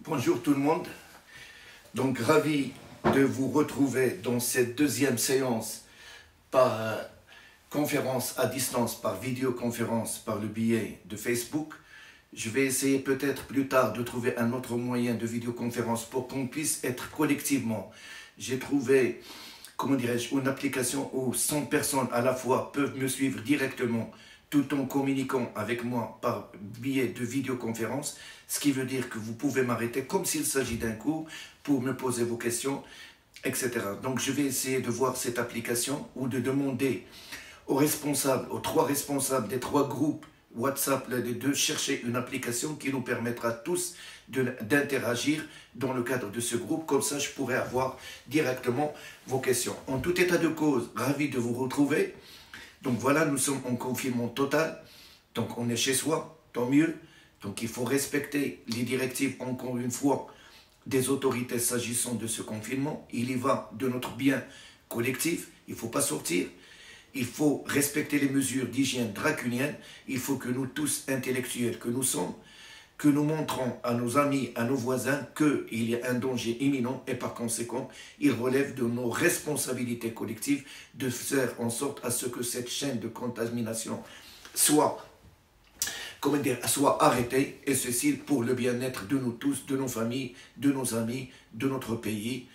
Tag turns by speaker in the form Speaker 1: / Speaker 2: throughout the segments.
Speaker 1: Bonjour tout le monde, donc ravi de vous retrouver dans cette deuxième séance par conférence à distance, par vidéoconférence, par le biais de Facebook. Je vais essayer peut-être plus tard de trouver un autre moyen de vidéoconférence pour qu'on puisse être collectivement. J'ai trouvé, comment dirais-je, une application où 100 personnes à la fois peuvent me suivre directement tout en communiquant avec moi par biais de vidéoconférence, ce qui veut dire que vous pouvez m'arrêter comme s'il s'agit d'un cours pour me poser vos questions, etc. Donc je vais essayer de voir cette application ou de demander aux responsables, aux 3 responsables des 3 groupes WhatsApp, de chercher une application qui nous permettra tous d'interagir dans le cadre de ce groupe. Comme ça, je pourrai avoir directement vos questions. En tout état de cause, ravi de vous retrouver. Donc voilà, nous sommes en confinement total, donc on est chez soi, tant mieux. Donc il faut respecter les directives, encore une fois, des autorités s'agissant de ce confinement. Il y va de notre bien collectif, il ne faut pas sortir. Il faut respecter les mesures d'hygiène draconiennes. Il faut que nous tous, intellectuels que nous sommes, que nous montrons à nos amis, à nos voisins qu'il y a un danger imminent et par conséquent, il relève de nos responsabilités collectives de faire en sorte à ce que cette chaîne de contamination soit arrêtée, et ceci pour le bien-être de nous tous, de nos familles, de nos amis, de notre pays.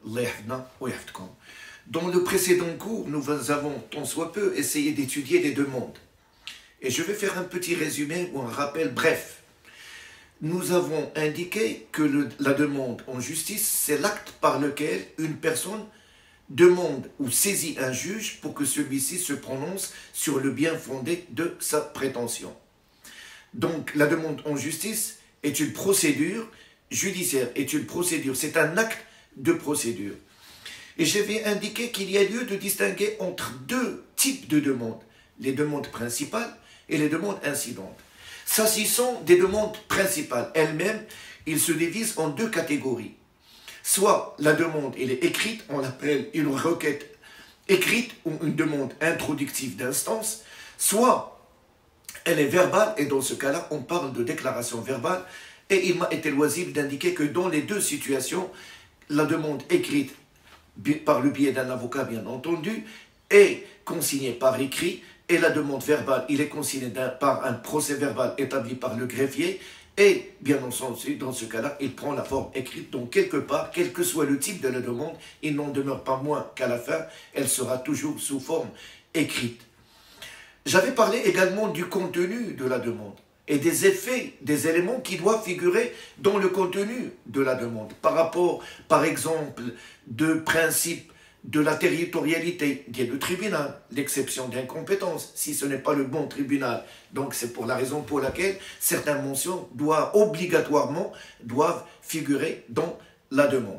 Speaker 1: Dans le précédent cours, nous avons tant soit peu essayé d'étudier les demandes. Et je vais faire un petit résumé ou un rappel bref. Nous avons indiqué que la demande en justice, c'est l'acte par lequel une personne demande ou saisit un juge pour que celui-ci se prononce sur le bien fondé de sa prétention. Donc la demande en justice est une procédure judiciaire, c'est un acte de procédure. Et j'avais indiqué qu'il y a lieu de distinguer entre 2 types de demandes, les demandes principales et les demandes incidentes. S'agissant des demandes principales elles-mêmes, ils se divisent en 2 catégories. Soit la demande elle est écrite, on l'appelle une requête écrite ou une demande introductive d'instance, soit elle est verbale, et dans ce cas-là, on parle de déclaration verbale, et il m'a été loisible d'indiquer que dans les 2 situations, la demande écrite par le biais d'un avocat, bien entendu, est consignée par écrit, et la demande verbale, il est consigné par un procès verbal établi par le greffier, et bien entendu, dans ce cas-là, il prend la forme écrite. Donc quelque part, quel que soit le type de la demande, il n'en demeure pas moins qu'à la fin, elle sera toujours sous forme écrite. J'avais parlé également du contenu de la demande et des effets, des éléments qui doivent figurer dans le contenu de la demande. Par rapport, par exemple, de principe de la territorialité dit le tribunal, l'exception d'incompétence, si ce n'est pas le bon tribunal. Donc c'est pour la raison pour laquelle certaines mentions obligatoirement figurer dans la demande.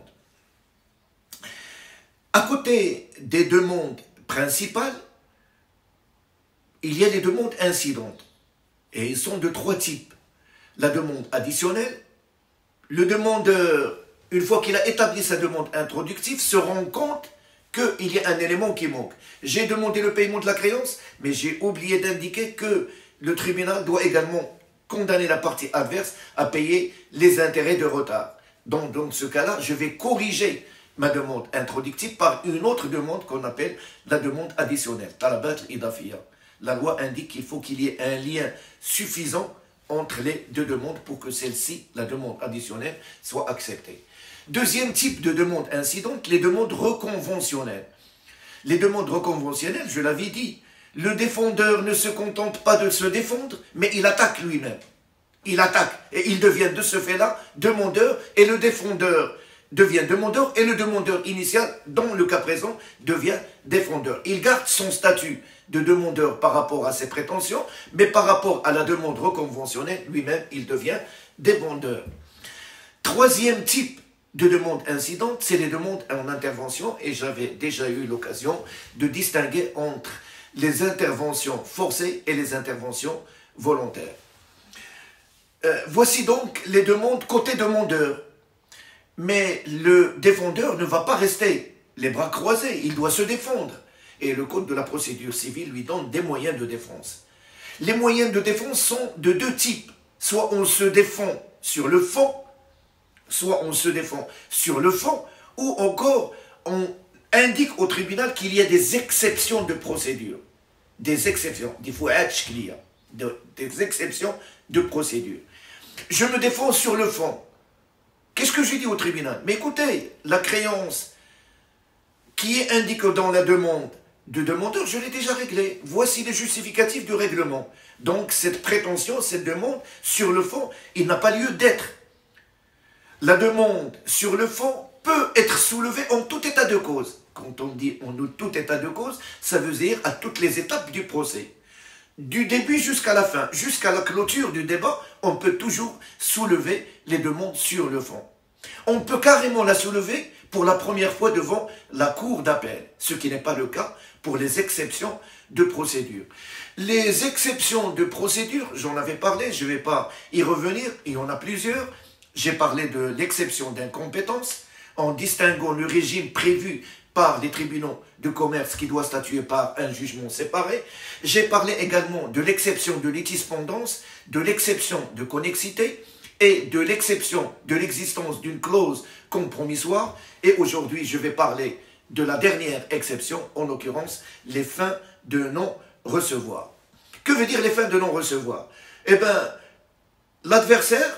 Speaker 1: À côté des demandes principales, il y a les demandes incidentes. Et ils sont de 3 types. La demande additionnelle, le demandeur, une fois qu'il a établi sa demande introductive, se rend compte qu'il y a un élément qui manque. J'ai demandé le paiement de la créance, mais j'ai oublié d'indiquer que le tribunal doit également condamner la partie adverse à payer les intérêts de retard. Donc, dans ce cas-là, je vais corriger ma demande introductive par une autre demande qu'on appelle la demande additionnelle. Talabat al-Idafiyya. La loi indique qu'il faut qu'il y ait un lien suffisant entre les 2 demandes pour que celle-ci, la demande additionnelle, soit acceptée. Deuxième type de demande incidente, les demandes reconventionnelles. Les demandes reconventionnelles, je l'avais dit, le défendeur ne se contente pas de se défendre, mais il attaque lui-même. Il attaque et il devient de ce fait-là demandeur, et le défendeur devient demandeur, et le demandeur initial, dans le cas présent, devient défendeur. Il garde son statut de demandeur par rapport à ses prétentions, mais par rapport à la demande reconventionnelle, lui-même, il devient défendeur. Troisième type de demande incidente, c'est les demandes en intervention, et j'avais déjà eu l'occasion de distinguer entre les interventions forcées et les interventions volontaires. Voici donc les demandes côté demandeur. Mais le défendeur ne va pas rester les bras croisés, il doit se défendre. Et le code de la procédure civile lui donne des moyens de défense. Les moyens de défense sont de 2 types. Soit on se défend sur le fond, soit on se défend sur le fond, ou encore on indique au tribunal qu'il y a des exceptions de procédure. Des exceptions, des exceptions de procédure. Je me défends sur le fond. Qu'est-ce que je dis au tribunal? Mais écoutez, la créance qui est indiquée dans la demande de demandeur, je l'ai déjà réglée. Voici les justificatifs du règlement. Donc cette prétention, cette demande, sur le fond, il n'a pas lieu d'être. La demande sur le fond peut être soulevée en tout état de cause. Quand on dit en tout état de cause, ça veut dire à toutes les étapes du procès. Du début jusqu'à la fin, jusqu'à la clôture du débat, on peut toujours soulever les demandes sur le fond. On peut carrément la soulever pour la première fois devant la cour d'appel, ce qui n'est pas le cas pour les exceptions de procédure. Les exceptions de procédure, j'en avais parlé, je ne vais pas y revenir, il y en a plusieurs. J'ai parlé de l'exception d'incompétence, en distinguant le régime prévu par les tribunaux de commerce qui doit statuer par un jugement séparé. J'ai parlé également de l'exception de litispendance, de l'exception de connexité et de l'exception de l'existence d'une clause compromissoire. Et aujourd'hui, je vais parler de la dernière exception, en l'occurrence, les fins de non-recevoir. Que veut dire les fins de non-recevoir? Eh bien, l'adversaire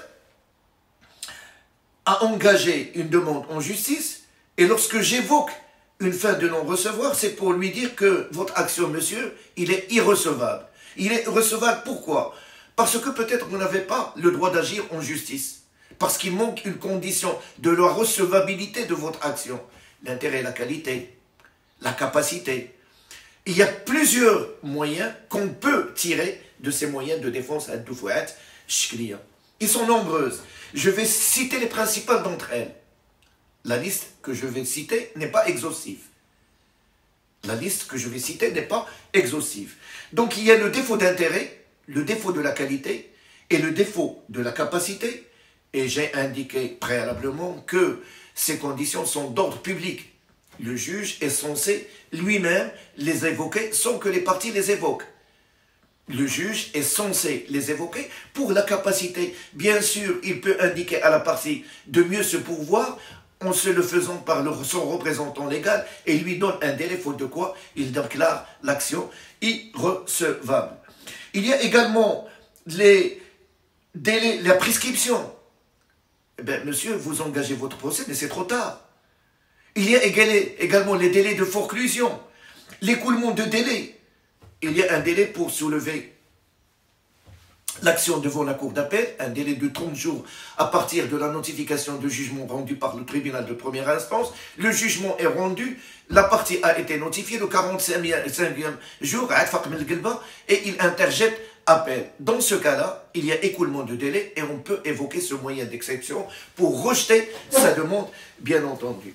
Speaker 1: a engagé une demande en justice et lorsque j'évoque une fin de non-recevoir, c'est pour lui dire que votre action, monsieur, il est irrecevable. Il est irrecevable, pourquoi? Parce que peut-être vous n'avez pas le droit d'agir en justice. Parce qu'il manque une condition de la recevabilité de votre action. L'intérêt, la qualité, la capacité. Il y a plusieurs moyens qu'on peut tirer de ces moyens de défense à Doufouat Shkliya. Ils sont nombreuses. Je vais citer les principales d'entre elles. La liste que je vais citer n'est pas exhaustive. La liste que je vais citer n'est pas exhaustive. Donc il y a le défaut d'intérêt, le défaut de la qualité et le défaut de la capacité. Et j'ai indiqué préalablement que ces conditions sont d'ordre public. Le juge est censé lui-même les évoquer sans que les parties les évoquent. Le juge est censé les évoquer pour la capacité. Bien sûr, il peut indiquer à la partie de mieux se pourvoir en se le faisant par son représentant légal et lui donne un délai, faute de quoi il déclare l'action irrecevable. Il y a également les délais, la prescription. Eh bien, monsieur, vous engagez votre procès, mais c'est trop tard. Il y a également les délais de forclusion, l'écoulement de délai. Il y a un délai pour soulever l'action devant la cour d'appel, un délai de 30 jours à partir de la notification de jugement rendu par le tribunal de première instance. Le jugement est rendu, la partie a été notifiée le 45e jour, et il interjette appel. Dans ce cas-là, il y a écoulement de délai et on peut évoquer ce moyen d'exception pour rejeter sa demande, bien entendu.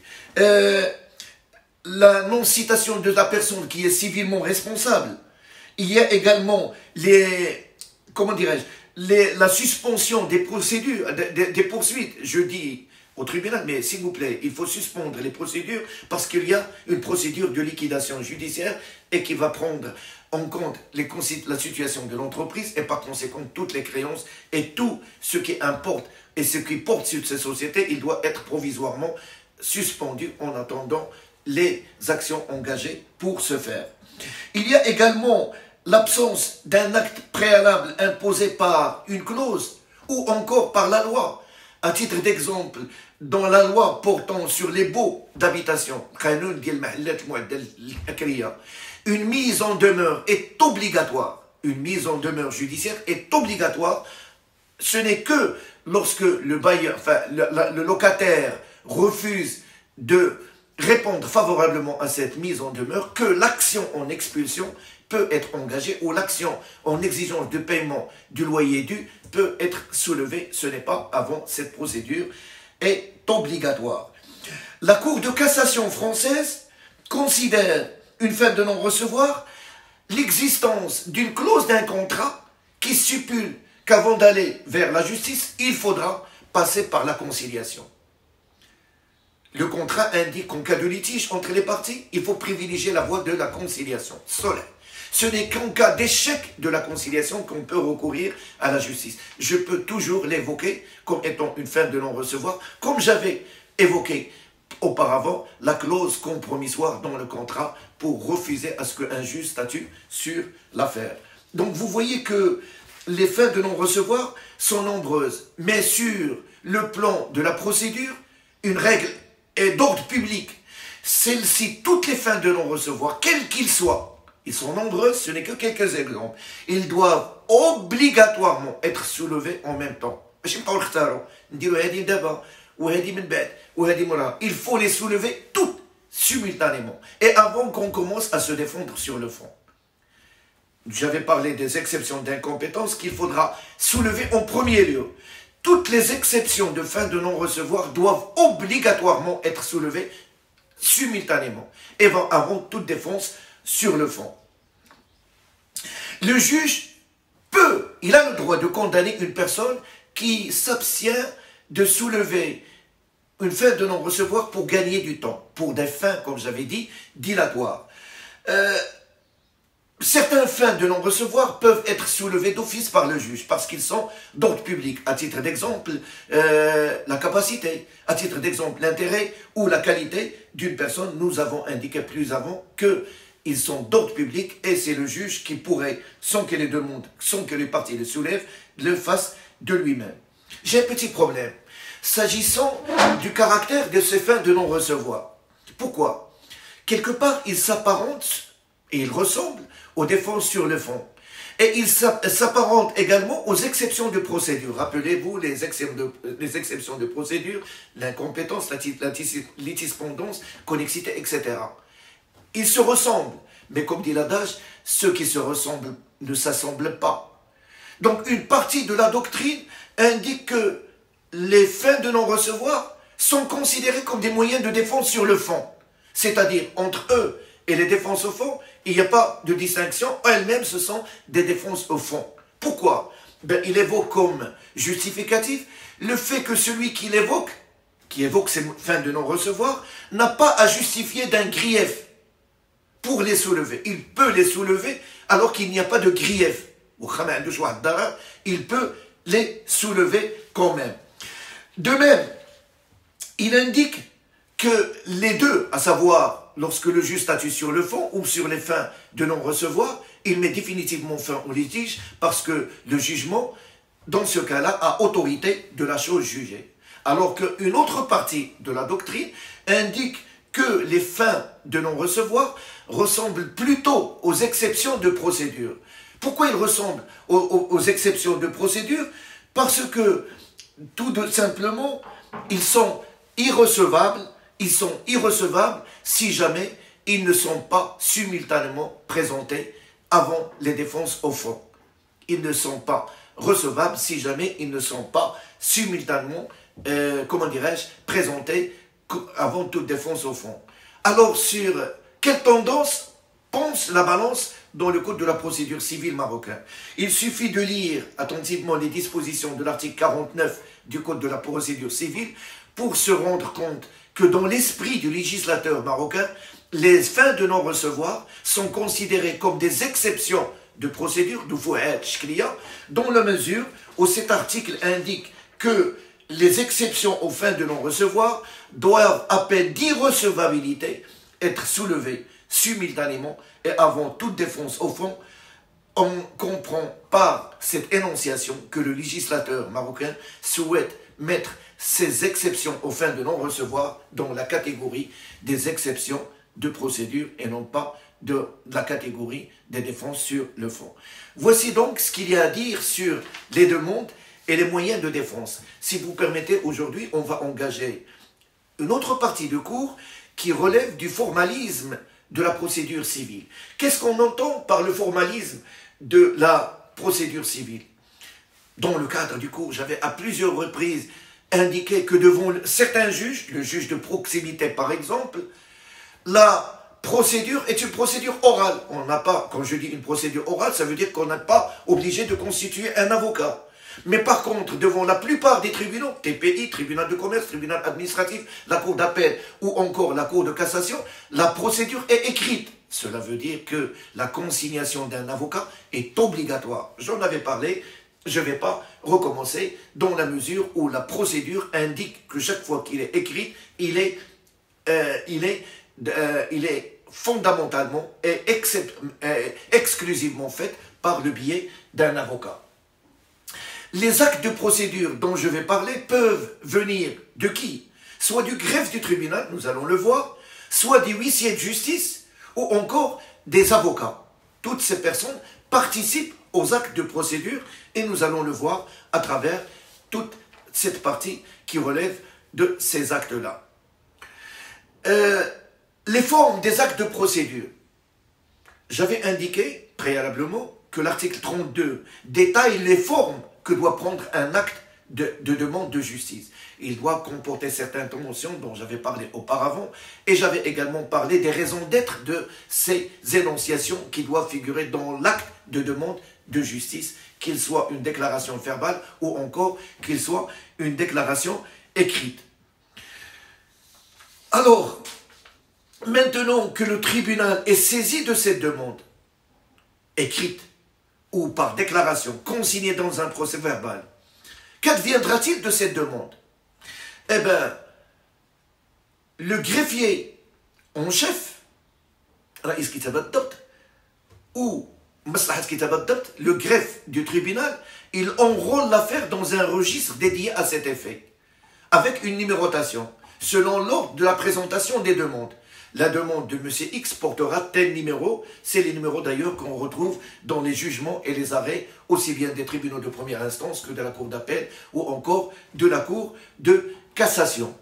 Speaker 1: La non-citation de la personne qui est civilement responsable. Il y a également la suspension des procédures, des poursuites. Je dis au tribunal, mais s'il vous plaît, il faut suspendre les procédures parce qu'il y a une procédure de liquidation judiciaire et qui va prendre en compte la situation de l'entreprise et par conséquent toutes les créances et tout ce qui importe et ce qui porte sur ces sociétés, il doit être provisoirement suspendu en attendant les actions engagées pour ce faire. Il y a également l'absence d'un acte préalable imposé par une clause ou encore par la loi. À titre d'exemple, dans la loi portant sur les baux d'habitation, une mise en demeure est obligatoire. Une mise en demeure judiciaire est obligatoire. Ce n'est que lorsque le bailleur, le locataire refuse de répondre favorablement à cette mise en demeure que l'action en expulsion peut être engagée ou l'action en exigence de paiement du loyer dû peut être soulevée. Ce n'est pas avant cette procédure est obligatoire. La Cour de cassation française considère une fin de non-recevoir l'existence d'une clause d'un contrat qui stipule qu'avant d'aller vers la justice, il faudra passer par la conciliation. Le contrat indique qu'en cas de litige entre les parties, il faut privilégier la voie de la conciliation. Ce n'est qu'en cas d'échec de la conciliation qu'on peut recourir à la justice. Je peux toujours l'évoquer comme étant une fin de non-recevoir, comme j'avais évoqué auparavant la clause compromissoire dans le contrat pour refuser à ce qu'un juge statue sur l'affaire. Donc vous voyez que les fins de non-recevoir sont nombreuses, mais sur le plan de la procédure, une règle est d'ordre public. Celle-ci, toutes les fins de non-recevoir, quels qu'ils soient, ils sont nombreux, ce n'est que quelques exemples, ils doivent obligatoirement être soulevés en même temps. Il faut les soulever toutes simultanément et avant qu'on commence à se défendre sur le fond. J'avais parlé des exceptions d'incompétence qu'il faudra soulever en premier lieu. Toutes les exceptions de fin de non-recevoir doivent obligatoirement être soulevées simultanément et avant toute défense sur le fond. Le juge il a le droit de condamner une personne qui s'abstient de soulever une fin de non-recevoir pour gagner du temps, pour des fins, comme j'avais dit, dilatoires. Certaines fins de non-recevoir peuvent être soulevées d'office par le juge parce qu'ils sont d'ordre public. À titre d'exemple, la capacité, à titre d'exemple, l'intérêt ou la qualité d'une personne. Nous avons indiqué plus avant qu'ils sont d'ordre public et c'est le juge qui pourrait, sans que les demandes, sans que les parties le soulèvent, le fasse de lui-même. J'ai un petit problème. S'agissant du caractère de ces fins de non-recevoir. Pourquoi? Quelque part, ils s'apparentent et ils ressemblent aux défenses sur le fond. Et ils s'apparentent également aux exceptions de procédure. Rappelez-vous les exceptions de procédure, l'incompétence, la litispondence, connexité, etc. Ils se ressemblent, mais comme dit l'adage, ceux qui se ressemblent ne s'assemblent pas. Donc une partie de la doctrine indique que les fins de non-recevoir sont considérées comme des moyens de défense sur le fond. C'est-à-dire, entre eux et les défenses au fond, il n'y a pas de distinction. Elles-mêmes, ce sont des défenses au fond. Pourquoi? Il évoque comme justificatif le fait que celui qui évoque ces fins de non-recevoir, n'a pas à justifier d'un grief pour les soulever. Il peut les soulever alors qu'il n'y a pas de grief. Il peut les soulever quand même. De même, il indique que les deux, à savoir lorsque le juge statue sur le fond ou sur les fins de non-recevoir, il met définitivement fin au litige parce que le jugement, dans ce cas-là, a autorité de la chose jugée. Alors qu'une autre partie de la doctrine indique que les fins de non-recevoir ressemblent plutôt aux exceptions de procédure. Pourquoi ils ressemblent aux exceptions de procédure? Parce que, tout simplement, ils sont irrecevables si jamais ils ne sont pas simultanément présentés avant les défenses au fond. Ils ne sont pas recevables si jamais ils ne sont pas simultanément, présentés avant toute défense au fond. Alors, sur quelle tendance pense la balance dans le code de la procédure civile marocain? Il suffit de lire attentivement les dispositions de l'article 49 du code de la procédure civile pour se rendre compte que dans l'esprit du législateur marocain, les fins de non-recevoir sont considérées comme des exceptions de procédure, dans la mesure où cet article indique que les exceptions aux fins de non-recevoir doivent, à peine d'irrecevabilité, être soulevées simultanément et avant toute défense au fond. On comprend par cette énonciation que le législateur marocain souhaite mettre ces exceptions aux fins de non-recevoir dans la catégorie des exceptions de procédure et non pas de la catégorie des défenses sur le fond. Voici donc ce qu'il y a à dire sur les demandes et les moyens de défense. Si vous permettez, aujourd'hui, on va engager une autre partie de cours qui relève du formalisme de la procédure civile. Qu'est-ce qu'on entend par le formalisme de la procédure civile? Dans le cadre du cours, j'avais à plusieurs reprises indiqué que devant certains juges, le juge de proximité par exemple, la procédure est une procédure orale. On n'a pas, quand je dis une procédure orale, ça veut dire qu'on n'est pas obligé de constituer un avocat. Mais par contre, devant la plupart des tribunaux, TPI, tribunal de commerce, tribunal administratif, la cour d'appel ou encore la cour de cassation, la procédure est écrite. Cela veut dire que la consignation d'un avocat est obligatoire. J'en avais parlé, je ne vais pas recommencer, dans la mesure où la procédure indique que chaque fois qu'il est écrit, il est fondamentalement et exclusivement fait par le biais d'un avocat. Les actes de procédure dont je vais parler peuvent venir de qui? Soit du greffe du tribunal, nous allons le voir, soit des huissiers de justice ou encore des avocats. Toutes ces personnes participent aux actes de procédure et nous allons le voir à travers toute cette partie qui relève de ces actes-là. Les formes des actes de procédure. J'avais indiqué préalablement que l'article 32 détaille les formes que doit prendre un acte de demande de justice. Il doit comporter certaines mentions dont j'avais parlé auparavant et j'avais également parlé des raisons d'être de ces énonciations qui doivent figurer dans l'acte de demande de justice, qu'il soit une déclaration verbale ou encore qu'il soit une déclaration écrite. Alors, maintenant que le tribunal est saisi de cette demande, écrite ou par déclaration, consignée dans un procès verbal, qu'adviendra-t-il de cette demande? Eh bien, le greffier en chef, ou le greffe du tribunal, il enrôle l'affaire dans un registre dédié à cet effet, avec une numérotation, selon l'ordre de la présentation des demandes. La demande de M. X portera tel numéro, c'est les numéros d'ailleurs qu'on retrouve dans les jugements et les arrêts, aussi bien des tribunaux de première instance que de la cour d'appel ou encore de la cour de cassation.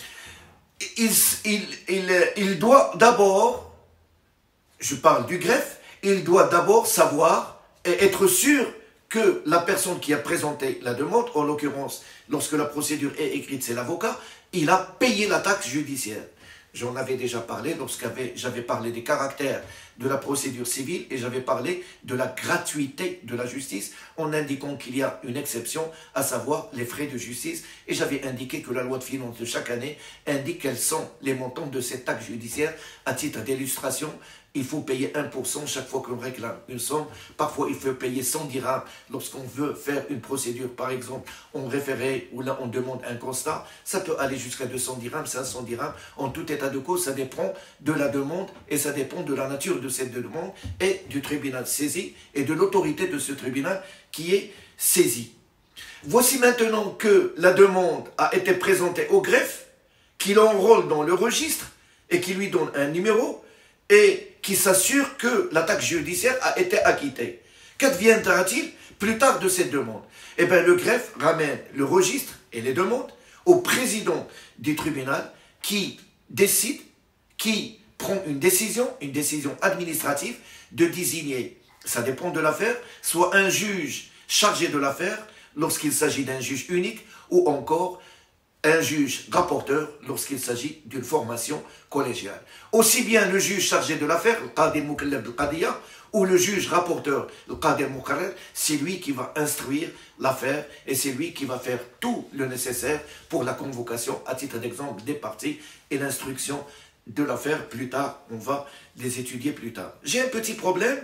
Speaker 1: Il doit d'abord, je parle du greffe, il doit d'abord savoir et être sûr que la personne qui a présenté la demande, en l'occurrence, lorsque la procédure est écrite, c'est l'avocat, il a payé la taxe judiciaire. J'en avais déjà parlé lorsque j'avais parlé des caractères de la procédure civile et j'avais parlé de la gratuité de la justice en indiquant qu'il y a une exception, à savoir les frais de justice. Et j'avais indiqué que la loi de finances de chaque année indique quels sont les montants de cette taxe judiciaire. À titre d'illustration, il faut payer 1% chaque fois qu'on réclame une somme. Parfois, il faut payer 100 dirhams lorsqu'on veut faire une procédure, par exemple, en référé ou là on demande un constat. Ça peut aller jusqu'à 200 dirhams, 500 dirhams. En tout état de cause, ça dépend de la demande et ça dépend de la nature de cette demande et du tribunal saisi et de l'autorité de ce tribunal qui est saisi. Voici maintenant que la demande a été présentée au greffe, qui l'enrôle dans le registre et qui lui donne un numéro et qui s'assure que la taxe judiciaire a été acquittée. Qu'adviendra-t-il plus tard de cette demande? Eh bien, le greffe ramène le registre et les demandes au président du tribunal qui décide, qui prend une décision administrative de désigner, ça dépend de l'affaire, soit un juge chargé de l'affaire lorsqu'il s'agit d'un juge unique ou encore un juge rapporteur lorsqu'il s'agit d'une formation collégiale. Aussi bien le juge chargé de l'affaire, le qadi al-mukallaf bil-qadiyya, ou le juge rapporteur, le qadi al-muqarrar, c'est lui qui va instruire l'affaire et c'est lui qui va faire tout le nécessaire pour la convocation, à titre d'exemple, des parties et l'instruction de l'affaire. Plus tard, on va les étudier plus tard. J'ai un petit problème.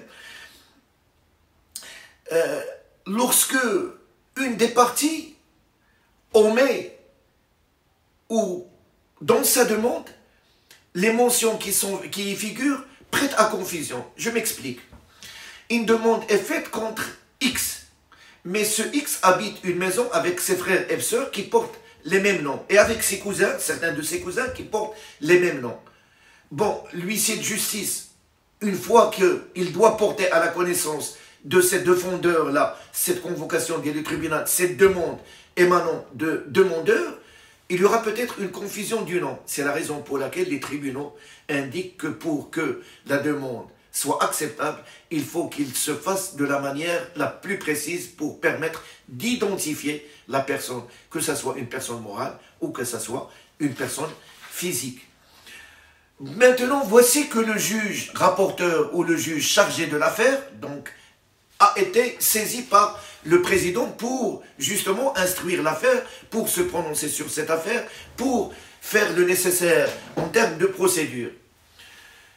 Speaker 1: Lorsque une des parties omet ou dans sa demande, les mentions qui y figurent prêtent à confusion. Je m'explique. Une demande est faite contre X, mais ce X habite une maison avec ses frères et sœurs qui portent les mêmes noms, et avec ses cousins, certains de ses cousins qui portent les mêmes noms. Bon, l'huissier de justice, une fois qu'il doit porter à la connaissance de ces défendeurs-là, cette convocation du tribunal, cette demande émanant de demandeurs, il y aura peut-être une confusion du nom. C'est la raison pour laquelle les tribunaux indiquent que pour que la demande soit acceptable, il faut qu'il se fasse de la manière la plus précise pour permettre d'identifier la personne, que ce soit une personne morale ou que ce soit une personne physique. Maintenant, voici que le juge rapporteur ou le juge chargé de l'affaire, donc, a été saisi par le président pour justement instruire l'affaire, pour se prononcer sur cette affaire, pour faire le nécessaire en termes de procédure.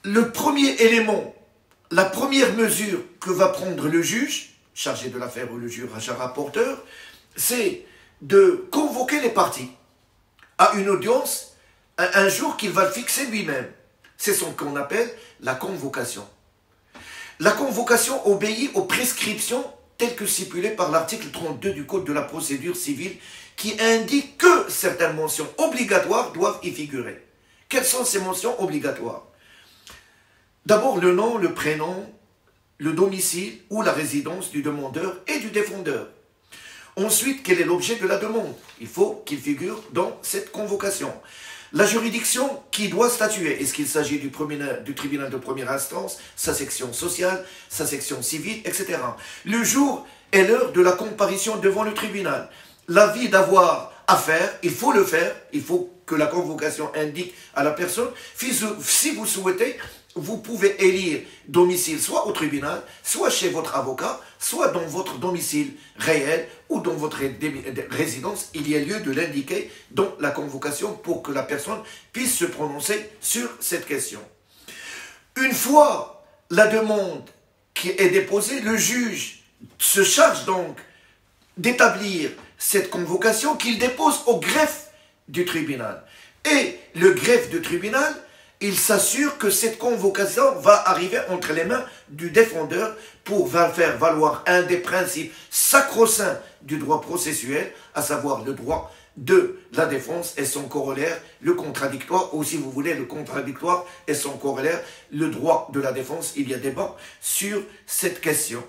Speaker 1: le premier élément, la première mesure que va prendre le juge, chargé de l'affaire ou le juge rapporteur, c'est de convoquer les parties à une audience un jour qu'il va fixer lui-même. C'est ce qu'on appelle la convocation. La convocation obéit aux prescriptions telles que stipulées par l'article 32 du Code de la procédure civile qui indique que certaines mentions obligatoires doivent y figurer. Quelles sont ces mentions obligatoires? D'abord, le nom, le prénom, le domicile ou la résidence du demandeur et du défendeur. Ensuite, quel est l'objet de la demande? Il faut qu'il figure dans cette convocation. La juridiction qui doit statuer, est-ce qu'il s'agit du tribunal de première instance, sa section sociale, sa section civile, etc. Le jour et l'heure de la comparution devant le tribunal. L'avis d'avoir à faire, il faut le faire, il faut que la convocation indique à la personne. Si vous souhaitez, vous pouvez élire domicile soit au tribunal, soit chez votre avocat, soit dans votre domicile réel ou dans votre résidence. Il y a lieu de l'indiquer dans la convocation pour que la personne puisse se prononcer sur cette question. Une fois la demande qui est déposée, le juge se charge donc d'établir cette convocation qu'il dépose au greffe du tribunal. Et le greffe du tribunal, il s'assure que cette convocation va arriver entre les mains du défendeur pour faire valoir un des principes sacro-saints du droit processuel, à savoir le droit de la défense et son corollaire, le contradictoire, ou si vous voulez, le contradictoire et son corollaire, le droit de la défense. Il y a débat sur cette question.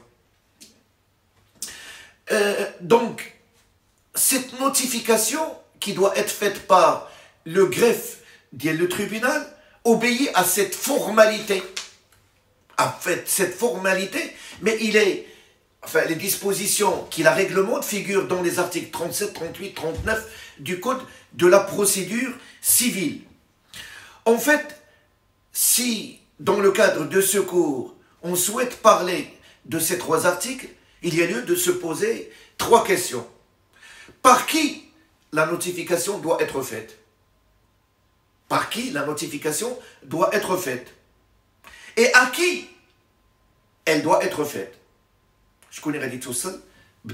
Speaker 1: Donc, cette notification qui doit être faite par le greffe, le tribunal, obéit à cette formalité. Mais les dispositions qui la réglementent figurent dans les articles 37, 38, 39 du Code de la procédure civile. En fait, si dans le cadre de ce cours, on souhaite parler de ces trois articles, il y a lieu de se poser trois questions. Par qui la notification doit être faite? Par qui la notification doit être faite? Et à qui elle doit être faite? Je connais dit tout seul.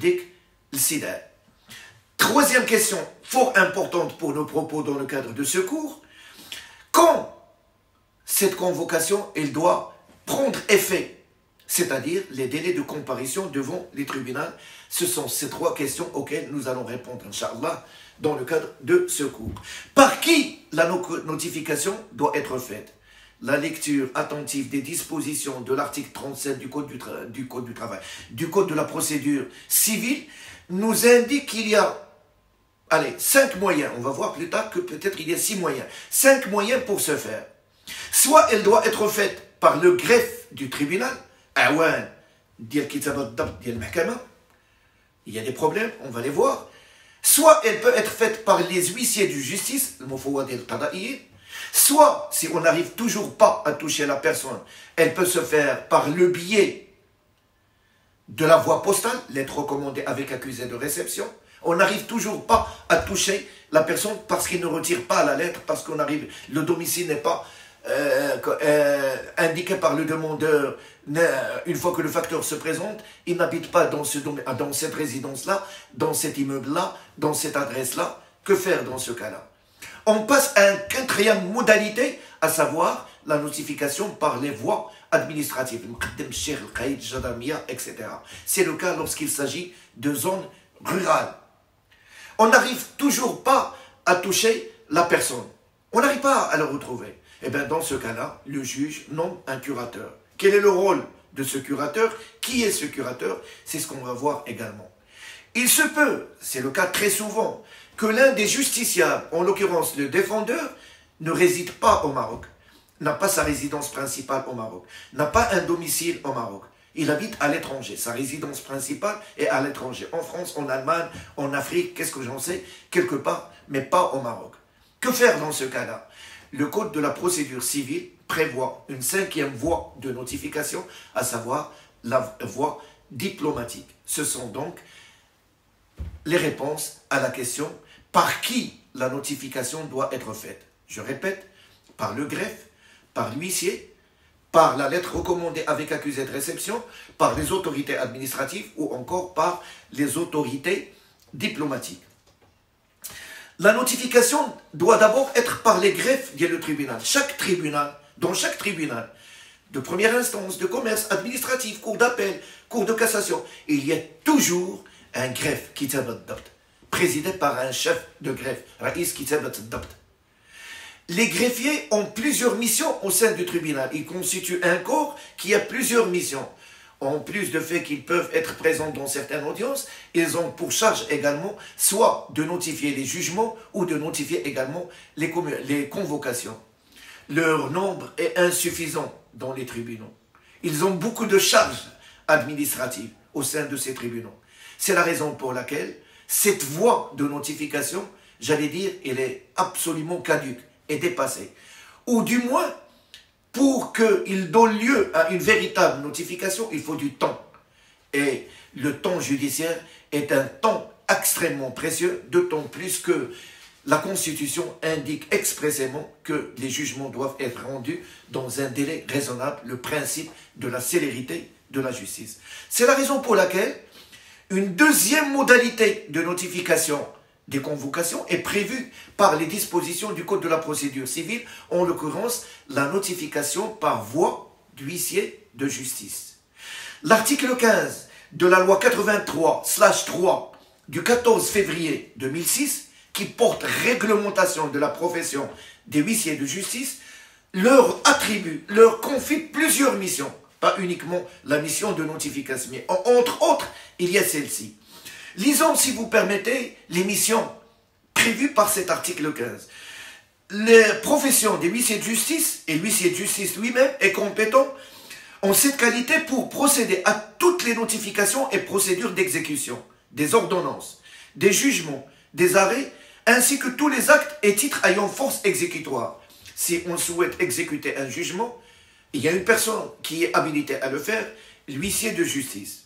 Speaker 1: Troisième question, fort importante pour nos propos dans le cadre de ce cours. Quand cette convocation, elle doit prendre effet, c'est-à-dire les délais de comparution devant les tribunaux. Ce sont ces trois questions auxquelles nous allons répondre, Inch'Allah, dans le cadre de ce cours. Par qui la notification doit être faite? La lecture attentive des dispositions de l'article 37 du Code du travail, du Code de la procédure civile, nous indique qu'il y a 5 moyens. On va voir plus tard que peut-être il y a 6 moyens. 5 moyens pour ce faire. Soit elle doit être faite par le greffe du tribunal, il y a des problèmes, on va les voir. Soit elle peut être faite par les huissiers de justice, soit, si on n'arrive toujours pas à toucher la personne, elle peut se faire par le biais de la voie postale, lettre recommandée avec accusé de réception. On n'arrive toujours pas à toucher la personne parce qu'il ne retire pas la lettre, parce qu'on arrive, le domicile n'est pas indiqué par le demandeur. Une fois que le facteur se présente, il n'habite pas dans cette résidence-là, dans cet immeuble-là, dans cette adresse-là. Que faire dans ce cas-là? On passe à une quatrième modalité, à savoir la notification par les voies administratives, etc. C'est le cas lorsqu'il s'agit de zones rurales. On n'arrive toujours pas à toucher la personne. On n'arrive pas à la retrouver. Et bien dans ce cas-là, le juge nomme un curateur. Quel est le rôle de ce curateur? Qui est ce curateur? C'est ce qu'on va voir également. Il se peut, c'est le cas très souvent, que l'un des justiciables, en l'occurrence le défendeur, ne réside pas au Maroc, n'a pas sa résidence principale au Maroc, n'a pas un domicile au Maroc. Il habite à l'étranger, sa résidence principale est à l'étranger, en France, en Allemagne, en Afrique, qu'est-ce que j'en sais, quelque part, mais pas au Maroc. Que faire dans ce cas-là? Le Code de la procédure civile prévoit une 5e voie de notification, à savoir la voie diplomatique. Ce sont donc les réponses à la question par qui la notification doit être faite. Je répète, par le greffe, par l'huissier, par la lettre recommandée avec accusé de réception, par les autorités administratives ou encore par les autorités diplomatiques. La notification doit d'abord être par les greffes, dit le tribunal. Dans chaque tribunal, de première instance, de commerce, administratif, cour d'appel, cour de cassation, il y a toujours un greffe, présidé par un chef de greffe, Les greffiers ont plusieurs missions au sein du tribunal. Ils constituent un corps qui a plusieurs missions. En plus du fait qu'ils peuvent être présents dans certaines audiences, ils ont pour charge également soit de notifier les jugements ou de notifier également les convocations. Leur nombre est insuffisant dans les tribunaux. Ils ont beaucoup de charges administratives au sein de ces tribunaux. C'est la raison pour laquelle cette voie de notification, j'allais dire, elle est absolument caduque et dépassée. Ou du moins, pour qu'il donne lieu à une véritable notification, il faut du temps. Et le temps judiciaire est un temps extrêmement précieux, d'autant plus que la Constitution indique expressément que les jugements doivent être rendus dans un délai raisonnable, le principe de la célérité de la justice. C'est la raison pour laquelle une deuxième modalité de notification des convocations est prévue par les dispositions du Code de la procédure civile, en l'occurrence la notification par voie d'huissier de justice. L'article 15 de la loi 83/3 du 14 février 2006, qui porte réglementation de la profession des huissiers de justice, leur attribue, leur confie plusieurs missions, pas uniquement la mission de notification, mais entre autres, il y a celle-ci. Lisons, si vous permettez, les missions prévues par cet article 15. La profession des huissiers de justice et l'huissier de justice lui-même est compétent en cette qualité pour procéder à toutes les notifications et procédures d'exécution, des ordonnances, des jugements, des arrêts, ainsi que tous les actes et titres ayant force exécutoire. Si on souhaite exécuter un jugement, il y a une personne qui est habilitée à le faire, l'huissier de justice.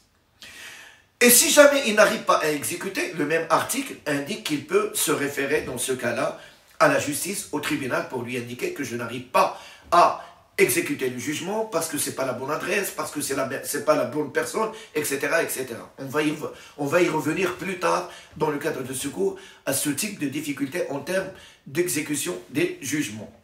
Speaker 1: Et si jamais il n'arrive pas à exécuter, le même article indique qu'il peut se référer dans ce cas-là à la justice, au tribunal, pour lui indiquer que je n'arrive pas à exécuter le jugement parce que ce n'est pas la bonne adresse, parce que ce n'est pas la bonne personne, etc. etc. On va y revenir plus tard dans le cadre de ce cours à ce type de difficultés en termes d'exécution des jugements.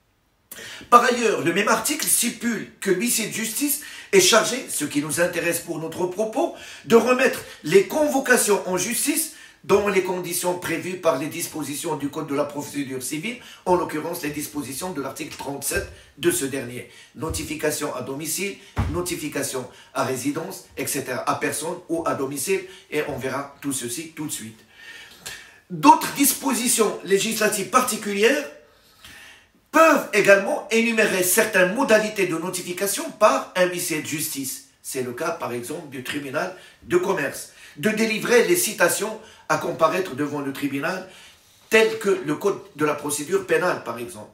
Speaker 1: Par ailleurs, le même article stipule que l'huissier de justice est chargé, ce qui nous intéresse pour notre propos, de remettre les convocations en justice dans les conditions prévues par les dispositions du Code de la procédure civile, en l'occurrence les dispositions de l'article 37 de ce dernier. Notification à domicile, notification à résidence, etc. à personne ou à domicile, et on verra tout ceci tout de suite. D'autres dispositions législatives particulières peuvent également énumérer certaines modalités de notification par un huissier de justice. C'est le cas, par exemple, du tribunal de commerce, de délivrer les citations à comparaître devant le tribunal, tel que le Code de la procédure pénale, par exemple.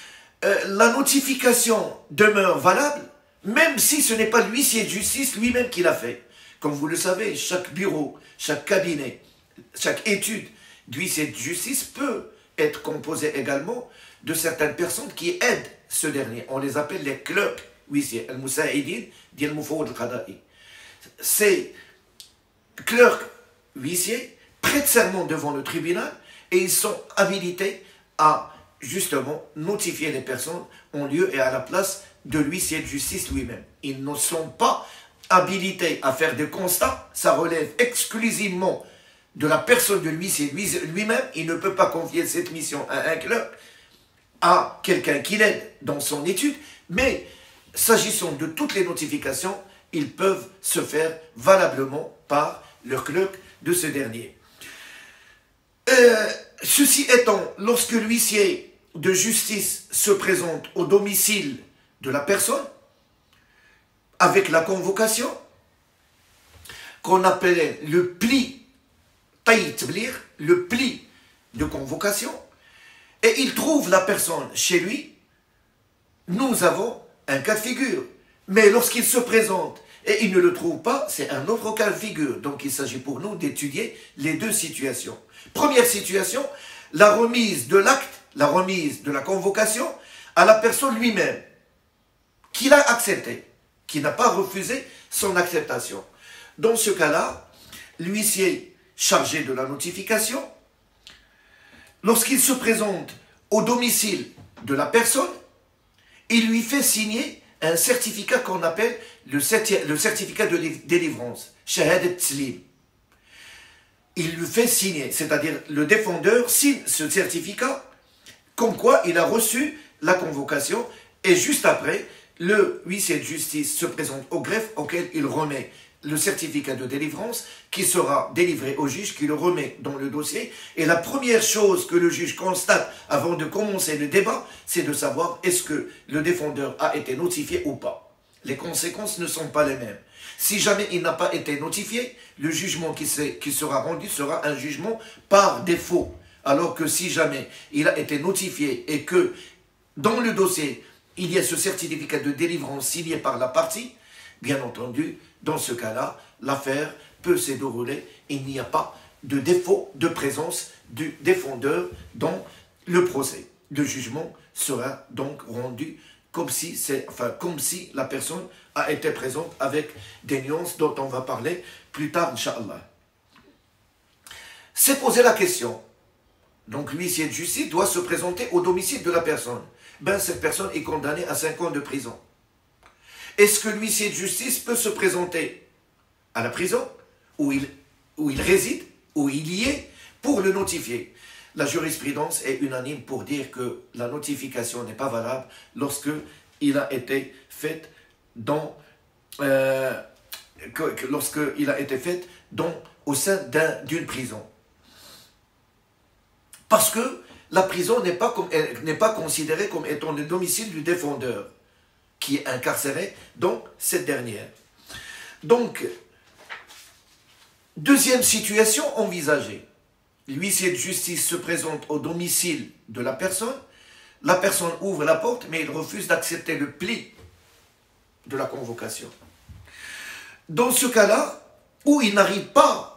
Speaker 1: La notification demeure valable, même si ce n'est pas l'huissier de justice lui-même qui l'a fait. Comme vous le savez, chaque bureau, chaque cabinet, chaque étude d'huissier de justice peut être composée également de certaines personnes qui aident ce dernier. On les appelle les clercs huissiers, al-Moussaïdin, al-Mufawwid al-Qada'i. Ces clercs huissiers prêtent serment devant le tribunal et ils sont habilités à justement notifier les personnes en lieu et à la place de l'huissier de justice lui-même. Ils ne sont pas habilités à faire des constats, ça relève exclusivement de la personne de l'huissier lui-même. Il ne peut pas confier cette mission à un clerc, à quelqu'un qui l'aide dans son étude, mais s'agissant de toutes les notifications, ils peuvent se faire valablement par le clerc de ce dernier. Ceci étant, lorsque l'huissier de justice se présente au domicile de la personne, avec la convocation, qu'on appelait le pli taïtblir, le pli de convocation, et il trouve la personne chez lui, nous avons un cas de figure. Mais lorsqu'il se présente et il ne le trouve pas, c'est un autre cas de figure. Donc il s'agit pour nous d'étudier les deux situations. Première situation, la remise de l'acte, la remise de la convocation à la personne lui-même, qu'il a accepté, qui n'a pas refusé son acceptation. Dans ce cas-là, l'huissier chargé de la notification, lorsqu'il se présente au domicile de la personne, il lui fait signer un certificat qu'on appelle le certificat de délivrance, Shahadat Tslim. Il lui fait signer, c'est-à-dire le défendeur signe ce certificat comme quoi il a reçu la convocation, et juste après, le huissier de justice se présente au greffe auquel il remet le certificat de délivrance qui sera délivré au juge, qui le remet dans le dossier. Et la première chose que le juge constate avant de commencer le débat, c'est de savoir est-ce que le défendeur a été notifié ou pas. Les conséquences ne sont pas les mêmes. Si jamais il n'a pas été notifié, le jugement qui sera rendu sera un jugement par défaut. Alors que si jamais il a été notifié et que dans le dossier, il y a ce certificat de délivrance signé par la partie, bien entendu, dans ce cas-là, l'affaire peut se dérouler. Il n'y a pas de défaut de présence du défendeur dans le procès. Le jugement sera donc rendu comme si la personne a été présente, avec des nuances dont on va parler plus tard, Inch'Allah. C'est poser la question. Donc l'huissier de justice doit se présenter au domicile de la personne. Cette personne est condamnée à 5 ans de prison. Est-ce que l'huissier de justice peut se présenter à la prison où il réside, où il y est, pour le notifier? La jurisprudence est unanime pour dire que la notification n'est pas valable lorsque il a été fait au sein d'une prison. Parce que la prison n'est pas considérée comme étant le domicile du défendeur, qui est incarcéré dans cette dernière. Donc, deuxième situation envisagée. L'huissier de justice se présente au domicile de la personne ouvre la porte, mais il refuse d'accepter le pli de la convocation. Dans ce cas-là, où il n'arrive pas,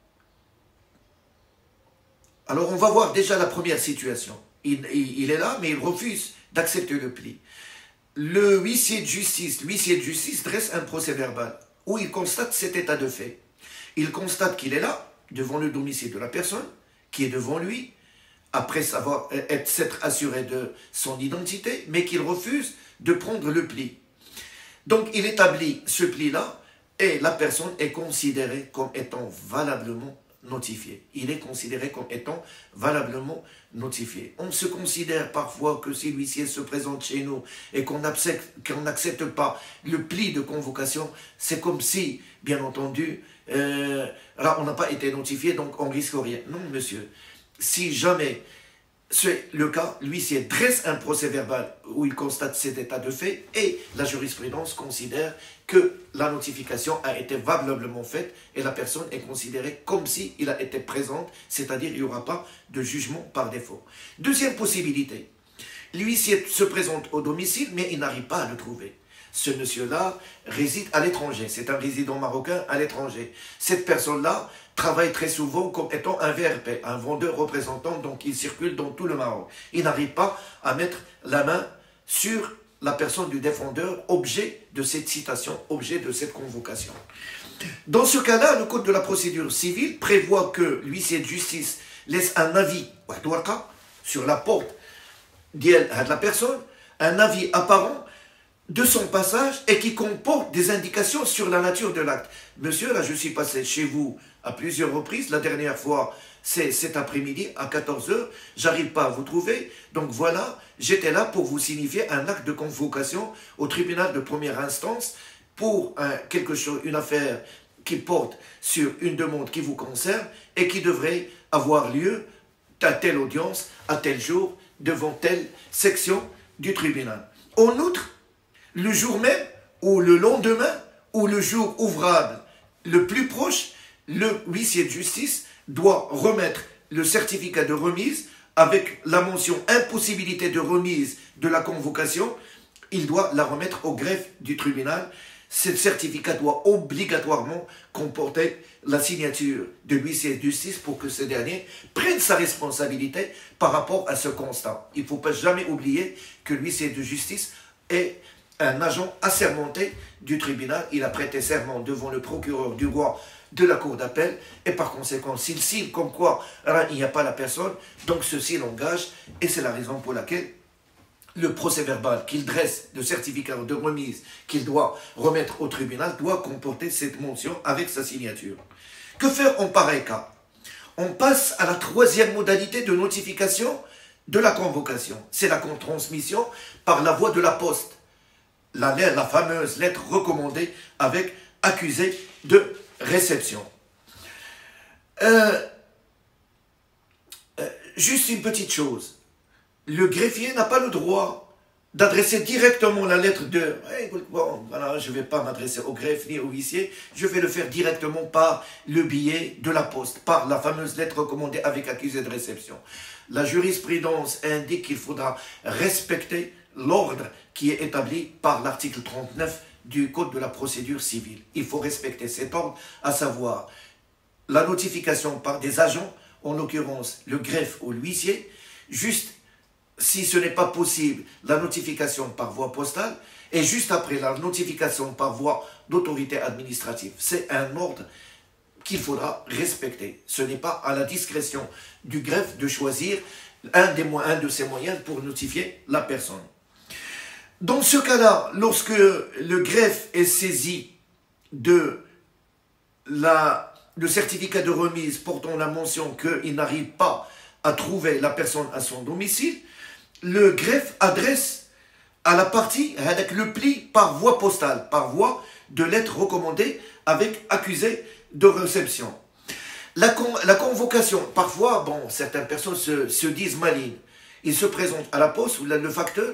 Speaker 1: alors on va voir déjà la première situation. Il est là, mais il refuse d'accepter le pli. Le huissier de justice dresse un procès verbal où il constate cet état de fait. Il constate qu'il est là, devant le domicile de la personne, qui est devant lui, après s'être assuré de son identité, mais qu'il refuse de prendre le pli. Donc il établit ce pli-là, et la personne est considérée comme étant valablement notifié. Il est considéré comme étant valablement notifié. On se considère parfois que si l'huissier se présente chez nous et qu'on n'accepte pas le pli de convocation, c'est comme si, bien entendu, là on n'a pas été notifié, donc on risque rien. Non, monsieur. Si jamais c'est le cas, l'huissier dresse un procès verbal où il constate cet état de fait, et la jurisprudence considère que la notification a été valablement faite et la personne est considérée comme si il a été présente, c'est-à-dire il n'y aura pas de jugement par défaut. Deuxième possibilité, l'huissier se présente au domicile mais il n'arrive pas à le trouver. Ce monsieur-là réside à l'étranger, c'est un résident marocain à l'étranger. Cette personne-là travaille très souvent comme étant un VRP, un vendeur représentant, donc il circule dans tout le Maroc. Il n'arrive pas à mettre la main sur la personne du défendeur, objet de cette citation, objet de cette convocation. Dans ce cas-là, le Code de la procédure civile prévoit que l'huissier de justice laisse un avis sur la porte de la personne, un avis apparent de son passage et qui comporte des indications sur la nature de l'acte. Monsieur, là, je suis passé chez vous à plusieurs reprises. La dernière fois, c'est cet après-midi à 14 h. J'arrive pas à vous trouver. Donc voilà, j'étais là pour vous signifier un acte de convocation au tribunal de première instance pour une affaire qui porte sur une demande qui vous concerne et qui devrait avoir lieu à telle audience, à tel jour, devant telle section du tribunal. En outre, le jour même, ou le lendemain, ou le jour ouvrable le plus proche, le huissier de justice doit remettre le certificat de remise avec la mention impossibilité de remise de la convocation. Il doit la remettre au greffe du tribunal. Ce certificat doit obligatoirement comporter la signature de l'huissier de justice pour que ce dernier prenne sa responsabilité par rapport à ce constat. Il ne faut pas jamais oublier que l'huissier de justice est un agent assermenté du tribunal. Il a prêté serment devant le procureur du roi de la cour d'appel, et par conséquent, s'il signe comme quoi il n'y a pas la personne, donc ceci l'engage, et c'est la raison pour laquelle le procès verbal qu'il dresse, le certificat de remise qu'il doit remettre au tribunal, doit comporter cette mention avec sa signature. Que faire en pareil cas? On passe à la troisième modalité de notification de la convocation. C'est la transmission par la voie de la poste. La fameuse lettre recommandée avec accusé de réception. Juste une petite chose. Le greffier n'a pas le droit d'adresser directement la lettre de bon, voilà, je ne vais pas m'adresser au greffe ni au huissier, je vais le faire directement par le billet de la poste, par la fameuse lettre recommandée avec accusé de réception. La jurisprudence indique qu'il faudra respecter l'ordre qui est établi par l'article 39 du Code de la procédure civile. Il faut respecter cet ordre, à savoir la notification par des agents, en l'occurrence le greffe ou l'huissier, juste si ce n'est pas possible, la notification par voie postale, et juste après la notification par voie d'autorité administrative. C'est un ordre qu'il faudra respecter. Ce n'est pas à la discrétion du greffe de choisir un de ses moyens pour notifier la personne. Dans ce cas-là, lorsque le greffe est saisi de le certificat de remise portant la mention qu'il n'arrive pas à trouver la personne à son domicile, le greffe adresse à la partie avec le pli par voie postale, par voie de lettre recommandée avec accusé de réception. La convocation, parfois, bon, certaines personnes se disent malignes. Ils se présentent à la poste ou le facteur,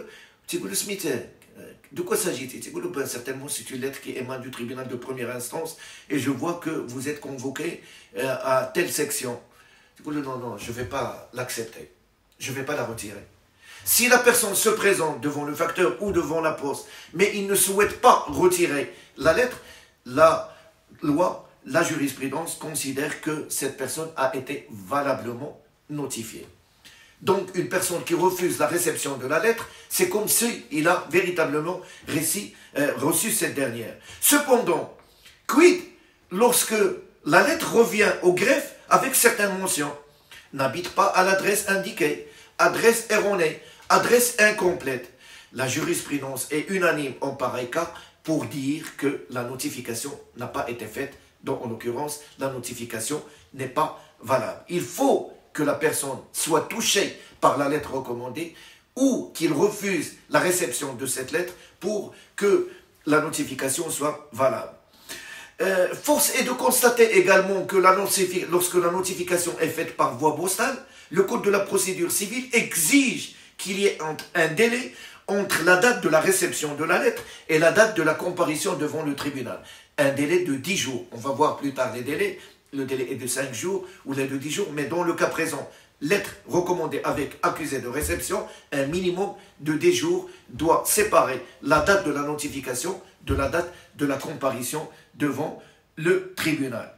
Speaker 1: de quoi s'agit-il? Certainement, c'est une lettre qui émane du tribunal de première instance et je vois que vous êtes convoqué à telle section. Non, je ne vais pas l'accepter. Je ne vais pas la retirer. Si la personne se présente devant le facteur ou devant la poste, mais il ne souhaite pas retirer la lettre, la loi, la jurisprudence considère que cette personne a été valablement notifiée. Donc, une personne qui refuse la réception de la lettre, c'est comme s'il a véritablement reçu cette dernière. Cependant, quid lorsque la lettre revient au greffe avec certaines mentions, n'habite pas à l'adresse indiquée, adresse erronée, adresse incomplète. La jurisprudence est unanime en pareil cas pour dire que la notification n'a pas été faite, donc en l'occurrence, la notification n'est pas valable. Il faut que la personne soit touchée par la lettre recommandée ou qu'il refuse la réception de cette lettre pour que la notification soit valable. Force est de constater également que lorsque la notification est faite par voie postale, le Code de la procédure civile exige qu'il y ait un délai entre la date de la réception de la lettre et la date de la comparution devant le tribunal. Un délai de 10 jours. On va voir plus tard les délais. Le délai est de 5 jours ou de 10 jours, mais dans le cas présent, lettre recommandée avec accusé de réception, un minimum de 10 jours doit séparer la date de la notification de la date de la comparution devant le tribunal.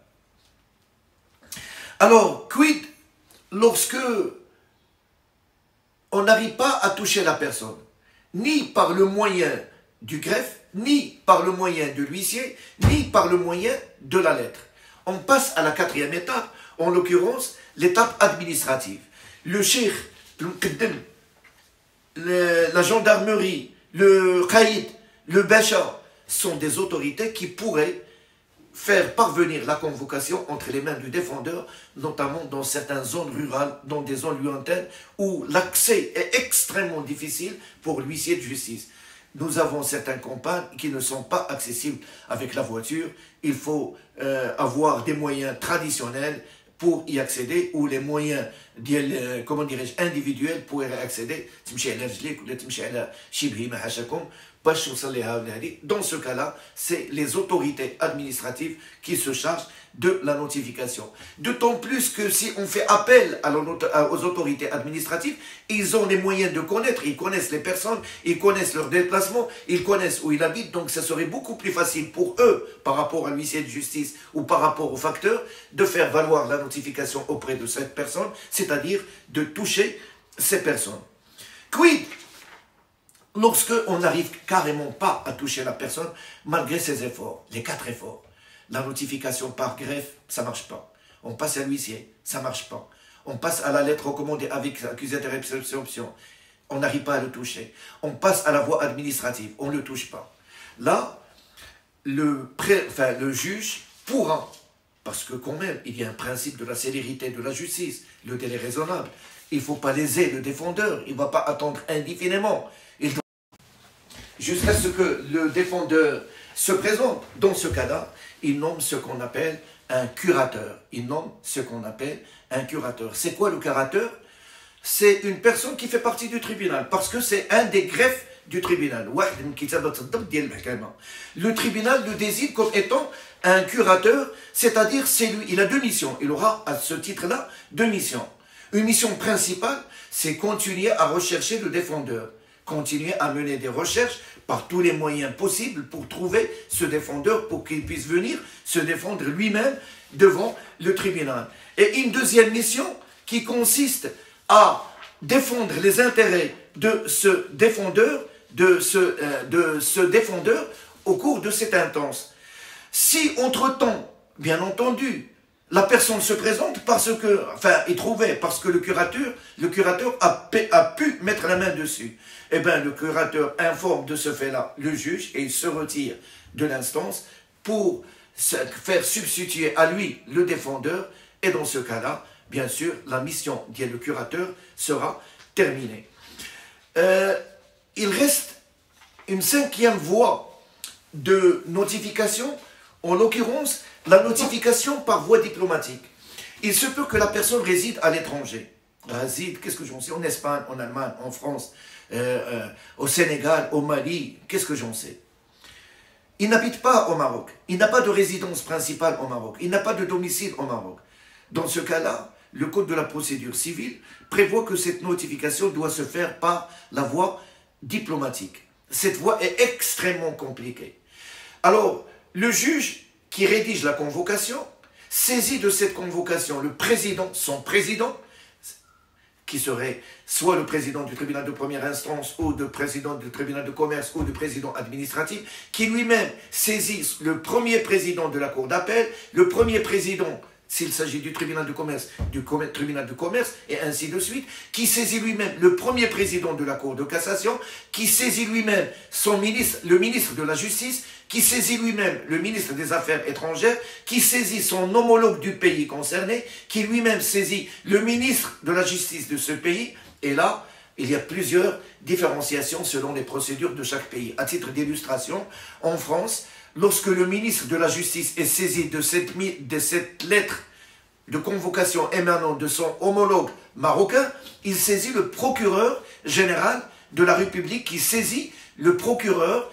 Speaker 1: Alors, quid lorsque on n'arrive pas à toucher la personne, ni par le moyen du greffe, ni par le moyen de l'huissier, ni par le moyen de la lettre. On passe à la quatrième étape, en l'occurrence, l'étape administrative. Le cheikh, la gendarmerie, le caïd, le bacha sont des autorités qui pourraient faire parvenir la convocation entre les mains du défendeur, notamment dans certaines zones rurales, dans des zones lointaines, où l'accès est extrêmement difficile pour l'huissier de justice. Nous avons certaines campagnes qui ne sont pas accessibles avec la voiture. Il faut avoir des moyens traditionnels pour y accéder, ou les moyens comment dirais-je, individuels pour y accéder. Dans ce cas-là, c'est les autorités administratives qui se chargent de la notification. D'autant plus que si on fait appel aux autorités administratives, ils ont les moyens de connaître, ils connaissent les personnes, ils connaissent leurs déplacements, ils connaissent où ils habitent, donc ça serait beaucoup plus facile pour eux, par rapport à l'huissier de justice ou par rapport au facteur, de faire valoir la notification auprès de cette personne, c'est-à-dire de toucher ces personnes. Quid lorsque on n'arrive carrément pas à toucher la personne, malgré ses efforts, les 4 efforts. La notification par greffe, ça ne marche pas. On passe à l'huissier, ça ne marche pas. On passe à la lettre recommandée avec accusé de réception, on n'arrive pas à le toucher. On passe à la voie administrative, on ne le touche pas. Là, le juge pourra, parce que quand même, il y a un principe de la célérité de la justice, le délai raisonnable. Il ne faut pas léser le défendeur, il ne va pas attendre indéfiniment. Jusqu'à ce que le défendeur se présente. Dans ce cas-là, il nomme ce qu'on appelle un curateur. Il nomme ce qu'on appelle un curateur. C'est quoi le curateur? C'est une personne qui fait partie du tribunal, parce que c'est un des greffes du tribunal. Le tribunal le désigne comme étant un curateur, c'est-à-dire c'est lui, il a 2 missions. Il aura à ce titre-là 2 missions. Une mission principale, c'est continuer à rechercher le défendeur, continuer à mener des recherches par tous les moyens possibles pour trouver ce défendeur, pour qu'il puisse venir se défendre lui-même devant le tribunal. Et une deuxième mission qui consiste à défendre les intérêts de ce défendeur, au cours de cette intense. Si entre-temps, bien entendu, la personne se présente parce que, parce que le curateur a pu mettre la main dessus. Eh bien, le curateur informe de ce fait-là le juge et il se retire de l'instance pour faire substituer à lui le défendeur. Et dans ce cas-là, bien sûr, la mission, dit le curateur, sera terminée. Il reste une 5e voie de notification, en l'occurrence, la notification par voie diplomatique. Il se peut que la personne réside à l'étranger. Réside, qu'est-ce que j'en sais? En Espagne, en Allemagne, en France, au Sénégal, au Mali, qu'est-ce que j'en sais? Il n'habite pas au Maroc. Il n'a pas de résidence principale au Maroc. Il n'a pas de domicile au Maroc. Dans ce cas-là, le Code de la procédure civile prévoit que cette notification doit se faire par la voie diplomatique. Cette voie est extrêmement compliquée. Alors, le juge qui rédige la convocation saisit de cette convocation le président, son président, qui serait soit le président du tribunal de première instance ou le président du tribunal de commerce ou le président administratif, qui lui-même saisit le premier président de la cour d'appel, le premier président, s'il s'agit du tribunal de commerce, tribunal de commerce, et ainsi de suite, qui saisit lui-même le premier président de la cour de cassation, qui saisit lui-même son ministre, le ministre de la justice, qui saisit lui-même le ministre des Affaires étrangères, qui saisit son homologue du pays concerné, qui lui-même saisit le ministre de la justice de ce pays, et là, il y a plusieurs différenciations selon les procédures de chaque pays. À titre d'illustration, en France, lorsque le ministre de la Justice est saisi de cette lettre de convocation émanant de son homologue marocain, il saisit le procureur général de la République qui saisit le procureur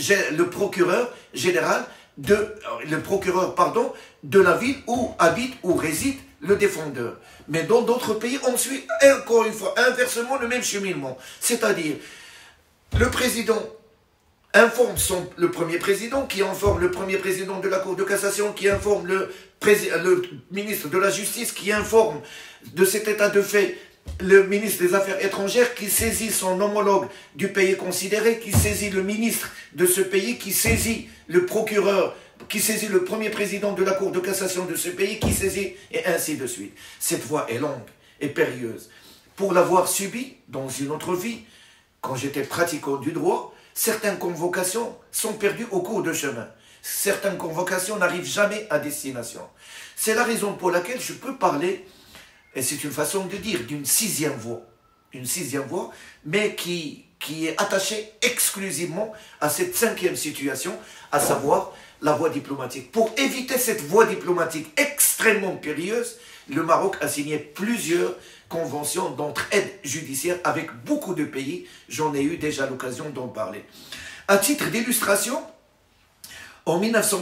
Speaker 1: de la ville où habite ou réside le défendeur. Mais dans d'autres pays, on suit encore une fois inversement le même cheminement. C'est-à-dire, le président informe le premier président, qui informe le premier président de la Cour de cassation, qui informe le ministre de la Justice, qui informe de cet état de fait le ministre des Affaires étrangères, qui saisit son homologue du pays considéré, qui saisit le ministre de ce pays, qui saisit le procureur, qui saisit le premier président de la Cour de cassation de ce pays, qui saisit, et ainsi de suite. Cette voie est longue et périlleuse. Pour l'avoir subie dans une autre vie, quand j'étais pratiquant du droit, certaines convocations sont perdues au cours de chemin. Certaines convocations n'arrivent jamais à destination. C'est la raison pour laquelle je peux parler, et c'est une façon de dire, d'une 6e voie. Une 6e voie, mais qui est attachée exclusivement à cette 5e situation, à savoir la voie diplomatique. Pour éviter cette voie diplomatique extrêmement périlleuse, le Maroc a signé plusieurs conventions d'entraide judiciaire avec beaucoup de pays. J'en ai eu déjà l'occasion d'en parler. À titre d'illustration, en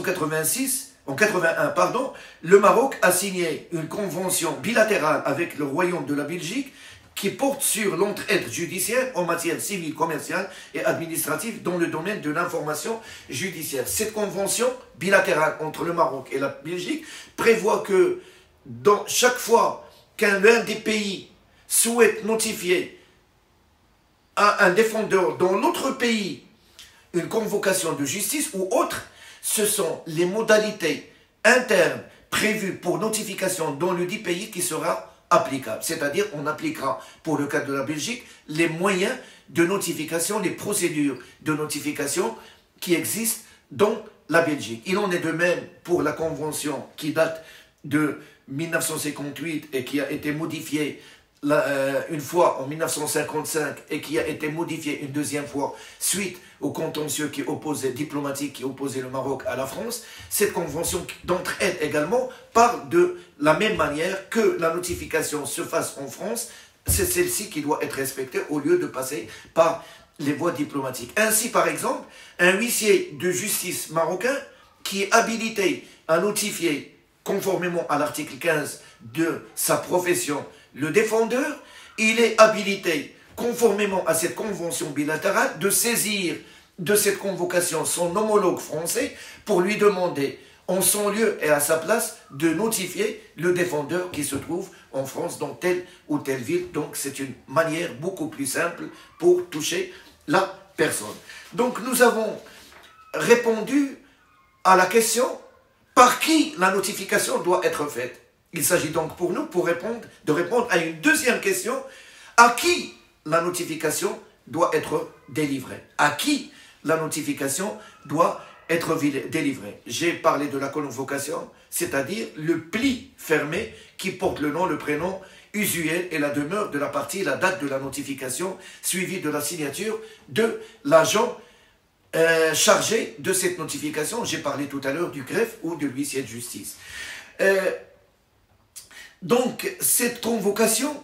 Speaker 1: 1981, le Maroc a signé une convention bilatérale avec le Royaume de la Belgique qui porte sur l'entraide judiciaire en matière civile, commerciale et administrative dans le domaine de l'information judiciaire. Cette convention bilatérale entre le Maroc et la Belgique prévoit que dans chaque fois qu'un des pays souhaite notifier à un défendeur dans l'autre pays une convocation de justice ou autre, ce sont les modalités internes prévues pour notification dans le dit pays qui sera applicable. C'est-à-dire, on appliquera, pour le cas de la Belgique, les moyens de notification, les procédures de notification qui existent dans la Belgique. Il en est de même pour la convention qui date de 1958 et qui a été modifiée une fois en 1955 et qui a été modifiée une deuxième fois suite au contentieux diplomatique qui opposait le Maroc à la France. Cette convention d'entraide également parle de la même manière que la notification se fasse en France. C'est celle-ci qui doit être respectée au lieu de passer par les voies diplomatiques. Ainsi, par exemple, un huissier de justice marocain qui est habilité à notifier, conformément à l'article 15 de sa profession, le défendeur, il est habilité, conformément à cette convention bilatérale, de saisir de cette convocation son homologue français pour lui demander, en son lieu et à sa place, de notifier le défendeur qui se trouve en France dans telle ou telle ville. Donc c'est une manière beaucoup plus simple pour toucher la personne. Donc nous avons répondu à la question par qui la notification doit être faite. Il s'agit donc pour nous de répondre à une deuxième question, à qui la notification doit être délivrée. À qui la notification doit être délivrée. J'ai parlé de la convocation, c'est-à-dire le pli fermé qui porte le nom, le prénom usuel et la demeure de la partie, la date de la notification, suivie de la signature de l'agent chargé de cette notification. J'ai parlé tout à l'heure du greffe ou de l'huissier de justice. Donc, cette convocation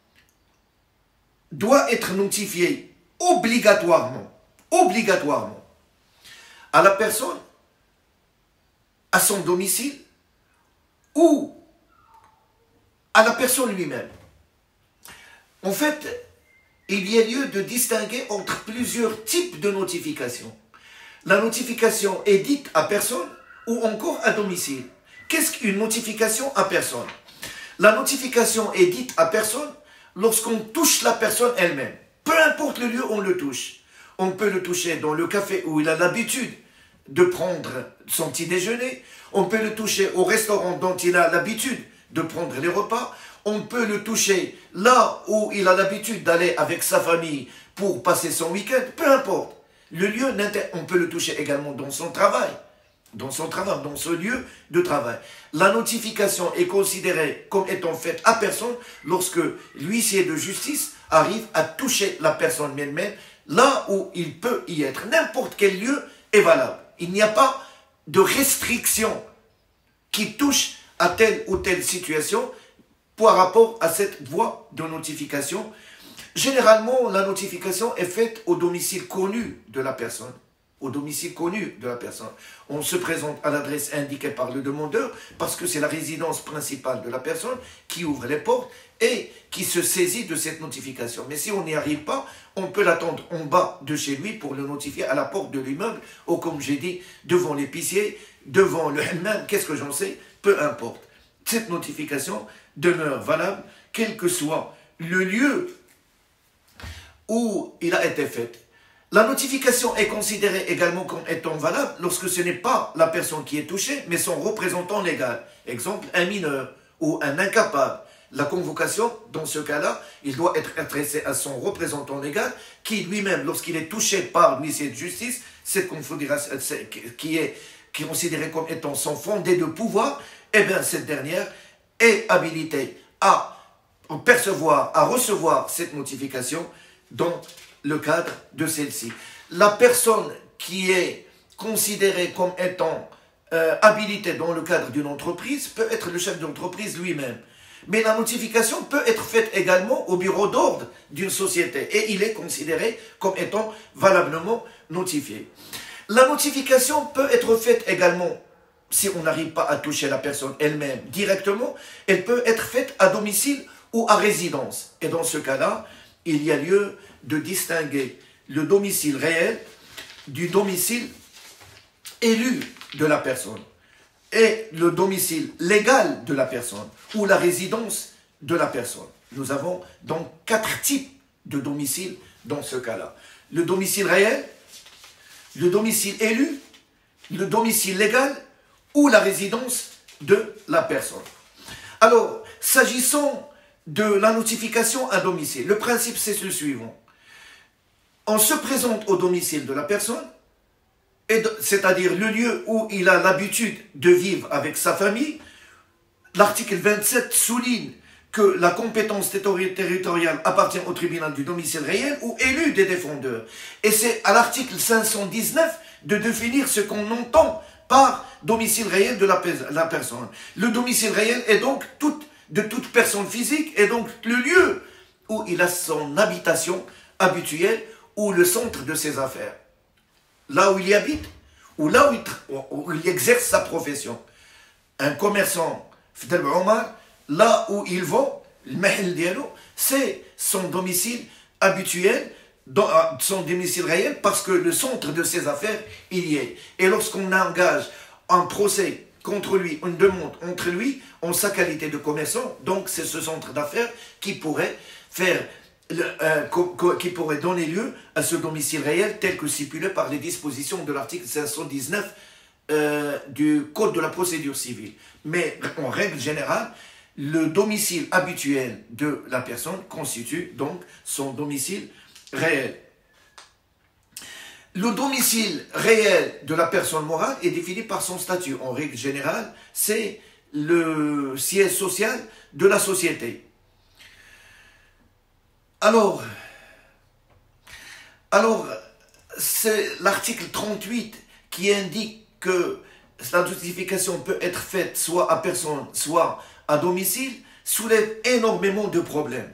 Speaker 1: doit être notifiée obligatoirement, à la personne, à son domicile ou à la personne lui-même. En fait, il y a lieu de distinguer entre plusieurs types de notifications. La notification est dite à personne ou encore à domicile. Qu'est-ce qu'une notification à personne? La notification est dite à personne lorsqu'on touche la personne elle-même. Peu importe le lieu où on le touche. On peut le toucher dans le café où il a l'habitude de prendre son petit déjeuner. On peut le toucher au restaurant dont il a l'habitude de prendre les repas. On peut le toucher là où il a l'habitude d'aller avec sa famille pour passer son week-end. Peu importe. Le lieu, on peut le toucher également dans son travail. Dans ce lieu de travail. La notification est considérée comme étant faite à personne lorsque l'huissier de justice arrive à toucher la personne elle-même là où il peut y être. N'importe quel lieu est valable. Il n'y a pas de restriction qui touche à telle ou telle situation par rapport à cette voie de notification. Généralement, la notification est faite au domicile connu de la personne. On se présente à l'adresse indiquée par le demandeur parce que c'est la résidence principale de la personne qui ouvre les portes et qui se saisit de cette notification. Mais si on n'y arrive pas, on peut l'attendre en bas de chez lui pour le notifier à la porte de l'immeuble ou, comme j'ai dit, devant l'épicier, devant le hammam, qu'est-ce que j'en sais, peu importe. Cette notification demeure valable quel que soit le lieu où il a été fait. La notification est considérée également comme étant valable lorsque ce n'est pas la personne qui est touchée, mais son représentant légal. Exemple, un mineur ou un incapable. La convocation, dans ce cas-là, il doit être adressé à son représentant légal qui lui-même, lorsqu'il est touché par l'huissier de justice, cette configuration qui est considérée comme étant son fondé de pouvoir, eh bien cette dernière est habilitée à percevoir, à recevoir cette notification dans le cadre de celle-ci. La personne qui est considérée comme étant habilitée dans le cadre d'une entreprise peut être le chef d'entreprise lui-même. Mais la notification peut être faite également au bureau d'ordre d'une société et il est considéré comme étant valablement notifié. La notification peut être faite également, si on n'arrive pas à toucher la personne elle-même directement, elle peut être faite à domicile ou à résidence. Et dans ce cas-là, il y a lieu de distinguer le domicile réel du domicile élu de la personne et le domicile légal de la personne ou la résidence de la personne. Nous avons donc 4 types de domiciles dans ce cas-là? Le domicile réel, le domicile élu, le domicile légal ou la résidence de la personne. Alors, s'agissant de la notification à domicile, le principe c'est le suivant. On se présente au domicile de la personne, c'est-à-dire le lieu où il a l'habitude de vivre avec sa famille. L'article 27 souligne que la compétence territoriale appartient au tribunal du domicile réel ou élu des défendeurs. Et c'est à l'article 519 de définir ce qu'on entend par domicile réel de la personne. Le domicile réel est donc de toute personne physique et donc le lieu où il a son habitation habituelle ou le centre de ses affaires. Là où il y habite ou là où il exerce sa profession. Un commerçant, Fidel Omar, là où il vend, le mahel dialo, c'est son domicile habituel, son domicile réel, parce que le centre de ses affaires, il y est. Et lorsqu'on engage un procès contre lui, une demande entre lui, en sa qualité de commerçant, donc c'est ce centre d'affaires qui pourrait qui pourrait donner lieu à ce domicile réel tel que stipulé par les dispositions de l'article 519 du Code de la procédure civile. Mais en règle générale, le domicile habituel de la personne constitue donc son domicile réel. Le domicile réel de la personne morale est défini par son statut. En règle générale, c'est le siège social de la société. Alors c'est l'article 38 qui indique que la notification peut être faite soit à personne, soit à domicile, soulève énormément de problèmes.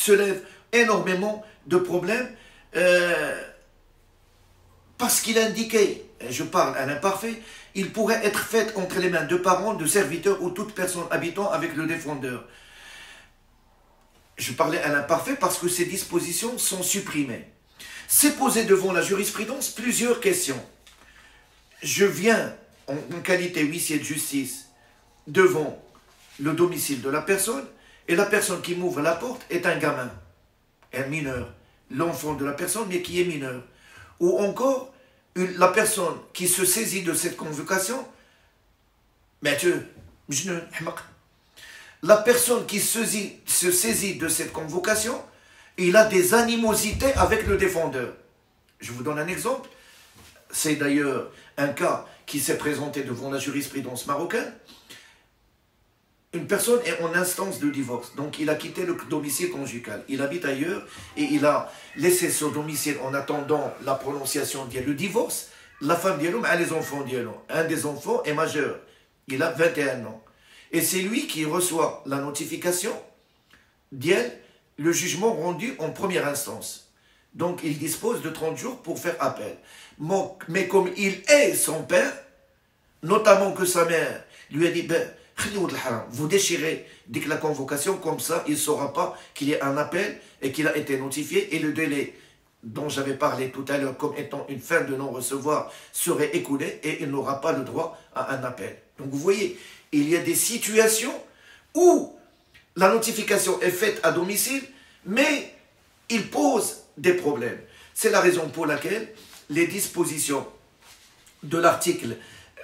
Speaker 1: Parce qu'il indiquait, je parle à l'imparfait, il pourrait être fait entre les mains de parents, de serviteurs ou toute personne habitant avec le défendeur. Je parlais à l'imparfait parce que ces dispositions sont supprimées. C'est posé devant la jurisprudence plusieurs questions. Je viens en qualité huissier de justice devant le domicile de la personne et la personne qui m'ouvre la porte est un gamin, un mineur, l'enfant de la personne mais qui est mineur. Ou encore la personne qui se saisit de cette convocation, la personne qui se saisit de cette convocation, il a des animosités avec le défendeur. Je vous donne un exemple. C'est d'ailleurs un cas qui s'est présenté devant la jurisprudence marocaine. Une personne est en instance de divorce, donc il a quitté le domicile conjugal. Il habite ailleurs et il a laissé son domicile en attendant la prononciation du divorce. La femme d'Yelom a les enfants d'Yelom. Un des enfants est majeur. Il a 21 ans. Et c'est lui qui reçoit la notification d'Yel, le jugement rendu en première instance. Donc il dispose de 30 jours pour faire appel. Mais comme il est son père, notamment que sa mère lui a dit vous déchirez dès que la convocation, comme ça il ne saura pas qu'il y a un appel et qu'il a été notifié et le délai dont j'avais parlé tout à l'heure comme étant une fin de non-recevoir serait écoulé et il n'aura pas le droit à un appel. Donc vous voyez, il y a des situations où la notification est faite à domicile, mais il pose des problèmes. C'est la raison pour laquelle les dispositions de l'article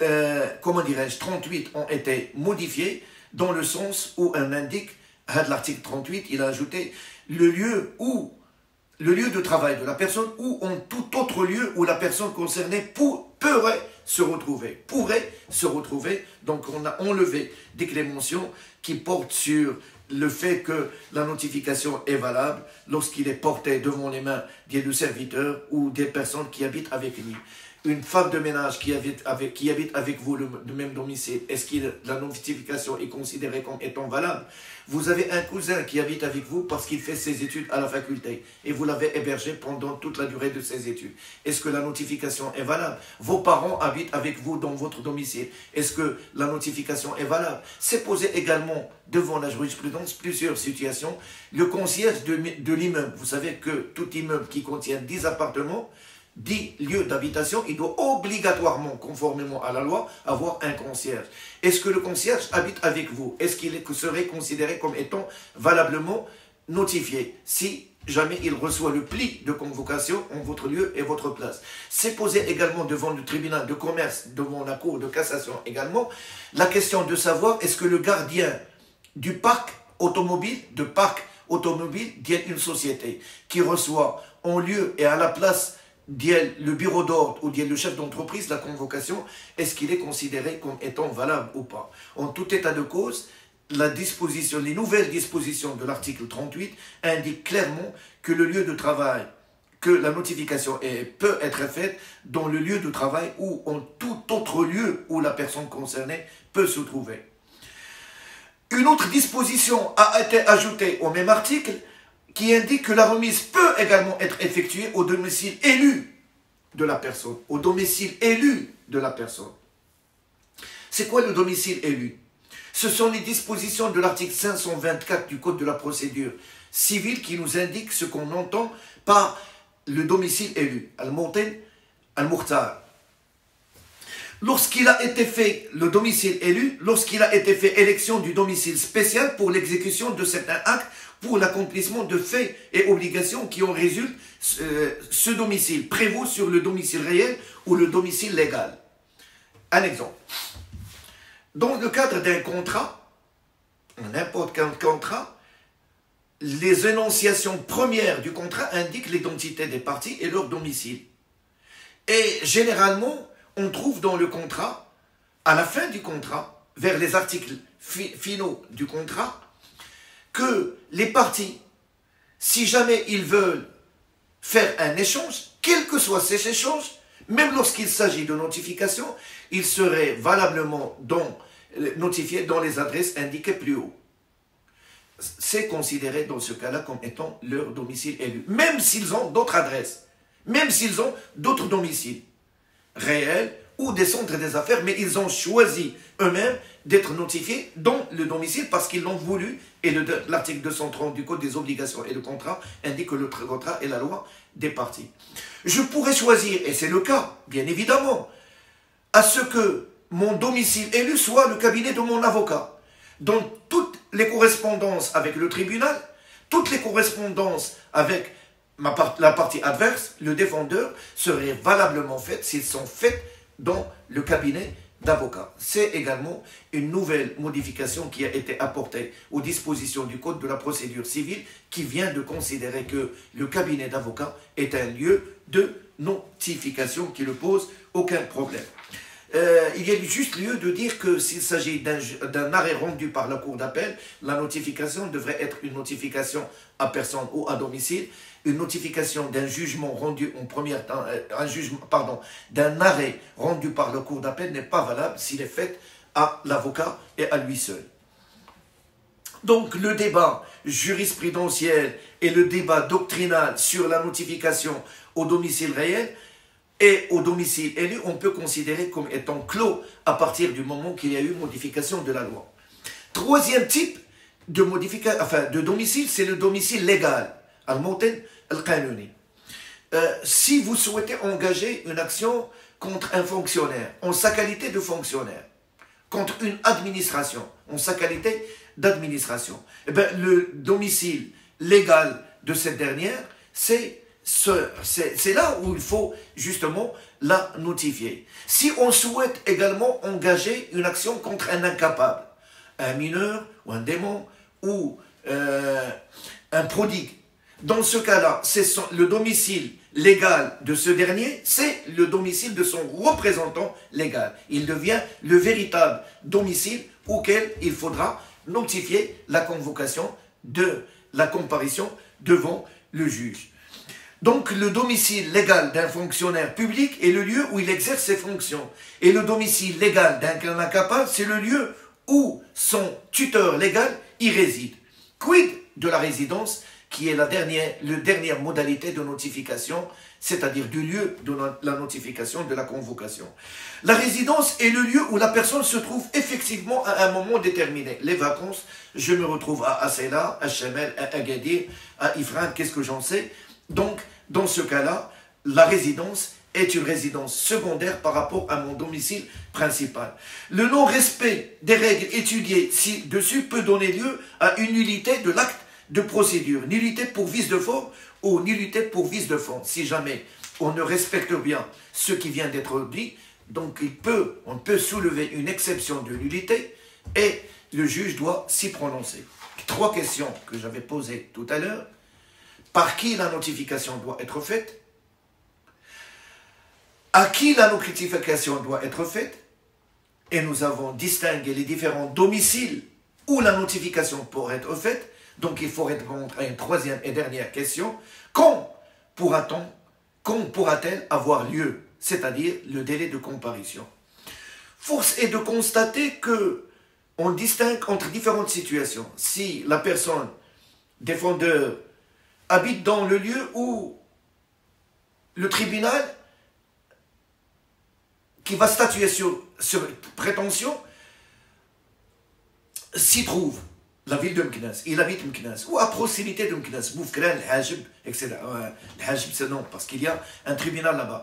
Speaker 1: 38 ont été modifiées dans le sens où on indique, à l'article 38, il a ajouté le lieu de travail de la personne ou en tout autre lieu où la personne concernée pourrait se retrouver. Donc on a enlevé des clémentions qui portent sur le fait que la notification est valable lorsqu'il est porté devant les mains des serviteurs ou des personnes qui habitent avec lui. Une femme de ménage qui habite avec vous le même domicile, est-ce que la notification est considérée comme étant valable? Vous avez un cousin qui habite avec vous parce qu'il fait ses études à la faculté et vous l'avez hébergé pendant toute la durée de ses études. Est-ce que la notification est valable? Vos parents habitent avec vous dans votre domicile. Est-ce que la notification est valable? C'est posé également devant la jurisprudence plusieurs situations. Le concierge de l'immeuble, vous savez que tout immeuble qui contient 10 appartements, 10 lieux d'habitation, il doit obligatoirement, conformément à la loi, avoir un concierge. Est-ce que le concierge habite avec vous? Est-ce qu'il serait considéré comme étant valablement notifié si jamais il reçoit le pli de convocation en votre lieu et votre place. C'est posé également devant le tribunal de commerce, devant la cour de cassation également, la question de savoir est-ce que le gardien du parc automobile, d'il une société qui reçoit en lieu et à la place le bureau d'ordre ou le chef d'entreprise la convocation, est-ce qu'il est considéré comme étant valable ou pas? En tout état de cause, les nouvelles dispositions de l'article 38 indiquent clairement que le lieu de travail, que la notification peut être faite dans le lieu de travail ou en tout autre lieu où la personne concernée peut se trouver. Une autre disposition a été ajoutée au même article qui indique que la remise peut également être effectuée au domicile élu de la personne. Au domicile élu de la personne. C'est quoi le domicile élu? Ce sont les dispositions de l'article 524 du Code de la procédure civile qui nous indiquent ce qu'on entend par le domicile élu. Al-Mawtin, Al-Mukhtar. Lorsqu'il a été fait le domicile élu, lorsqu'il a été fait élection du domicile spécial pour l'exécution de certains actes, pour l'accomplissement de faits et obligations qui en résultent, ce domicile prévaut sur le domicile réel ou le domicile légal. Un exemple. Dans le cadre d'un contrat, n'importe quel contrat, les énonciations premières du contrat indiquent l'identité des parties et leur domicile. Et généralement, on trouve dans le contrat, à la fin du contrat, vers les articles finaux du contrat, que les parties, si jamais ils veulent faire un échange, quel que soit cet échange, même lorsqu'il s'agit de notification, ils seraient valablement notifiés dans les adresses indiquées plus haut. C'est considéré dans ce cas-là comme étant leur domicile élu. Même s'ils ont d'autres adresses, même s'ils ont d'autres domiciles réels ou des centres des affaires, mais ils ont choisi eux-mêmes d'être notifiés dans le domicile parce qu'ils l'ont voulu. Et l'article 230 du Code des obligations et le contrat indique que le contrat est la loi des parties. Je pourrais choisir, et c'est le cas, bien évidemment, à ce que mon domicile élu soit le cabinet de mon avocat. Dans toutes les correspondances avec le tribunal, toutes les correspondances avec la partie adverse, le défendeur, seraient valablement faites s'ils sont faites dans le cabinet d'avocat. C'est également une nouvelle modification qui a été apportée aux dispositions du Code de la procédure civile qui vient de considérer que le cabinet d'avocat est un lieu de notification qui ne pose aucun problème. Il y a juste lieu de dire que s'il s'agit d'un arrêt rendu par la cour d'appel, la notification devrait être une notification à personne ou à domicile. Une notification d'un jugement rendu en première temps, d'un arrêt rendu par la cour d'appel n'est pas valable s'il est fait à l'avocat et à lui seul. Donc le débat jurisprudentiel et le débat doctrinal sur la notification au domicile réel et au domicile élu, on peut considérer comme étant clos à partir du moment qu'il y a eu modification de la loi. Troisième type de domicile, c'est le domicile légal. Al-Mawtin Al-Qanouni. Si vous souhaitez engager une action contre un fonctionnaire, en sa qualité de fonctionnaire, contre une administration, en sa qualité d'administration, eh bien, le domicile légal de cette dernière, c'est là où il faut justement la notifier. Si on souhaite également engager une action contre un incapable, un mineur ou un démon ou un prodigue, dans ce cas-là, le domicile légal de ce dernier, c'est le domicile de son représentant légal. Il devient le véritable domicile auquel il faudra notifier la convocation de la comparution devant le juge. Donc, le domicile légal d'un fonctionnaire public est le lieu où il exerce ses fonctions. Et le domicile légal d'un incapable, c'est le lieu où son tuteur légal y réside. Quid de la résidence, qui est la dernière modalité de notification, c'est-à-dire du lieu de la notification de la convocation. La résidence est le lieu où la personne se trouve effectivement à un moment déterminé. Les vacances, je me retrouve à Asela, à Chemel, à Agadir, à Ifrane, qu'est-ce que j'en sais. Donc, dans ce cas-là, la résidence est une résidence secondaire par rapport à mon domicile principal. Le non-respect des règles étudiées ci-dessus peut donner lieu à une nullité de l'acte de procédure, nullité pour vice de forme ou nullité pour vice de forme. Si jamais on ne respecte bien ce qui vient d'être dit, donc on peut soulever une exception de nullité et le juge doit s'y prononcer. 3 questions que j'avais posées tout à l'heure. Par qui la notification doit être faite? À qui la notification doit être faite? Et nous avons distingué les différents domiciles où la notification pourrait être faite. Donc il faut répondre à une 3e et dernière question. Quand pourra-t-elle avoir lieu? C'est-à-dire le délai de comparution. Force est de constater que on distingue entre différentes situations. Si la personne défendeur habite dans le lieu où le tribunal qui va statuer sur prétention s'y trouve, la ville de Meknès, il habite Meknès, ou à proximité de Meknès, Boufkran, le Hajib, etc. Le Hajib, c'est non, parce qu'il y a un tribunal là-bas.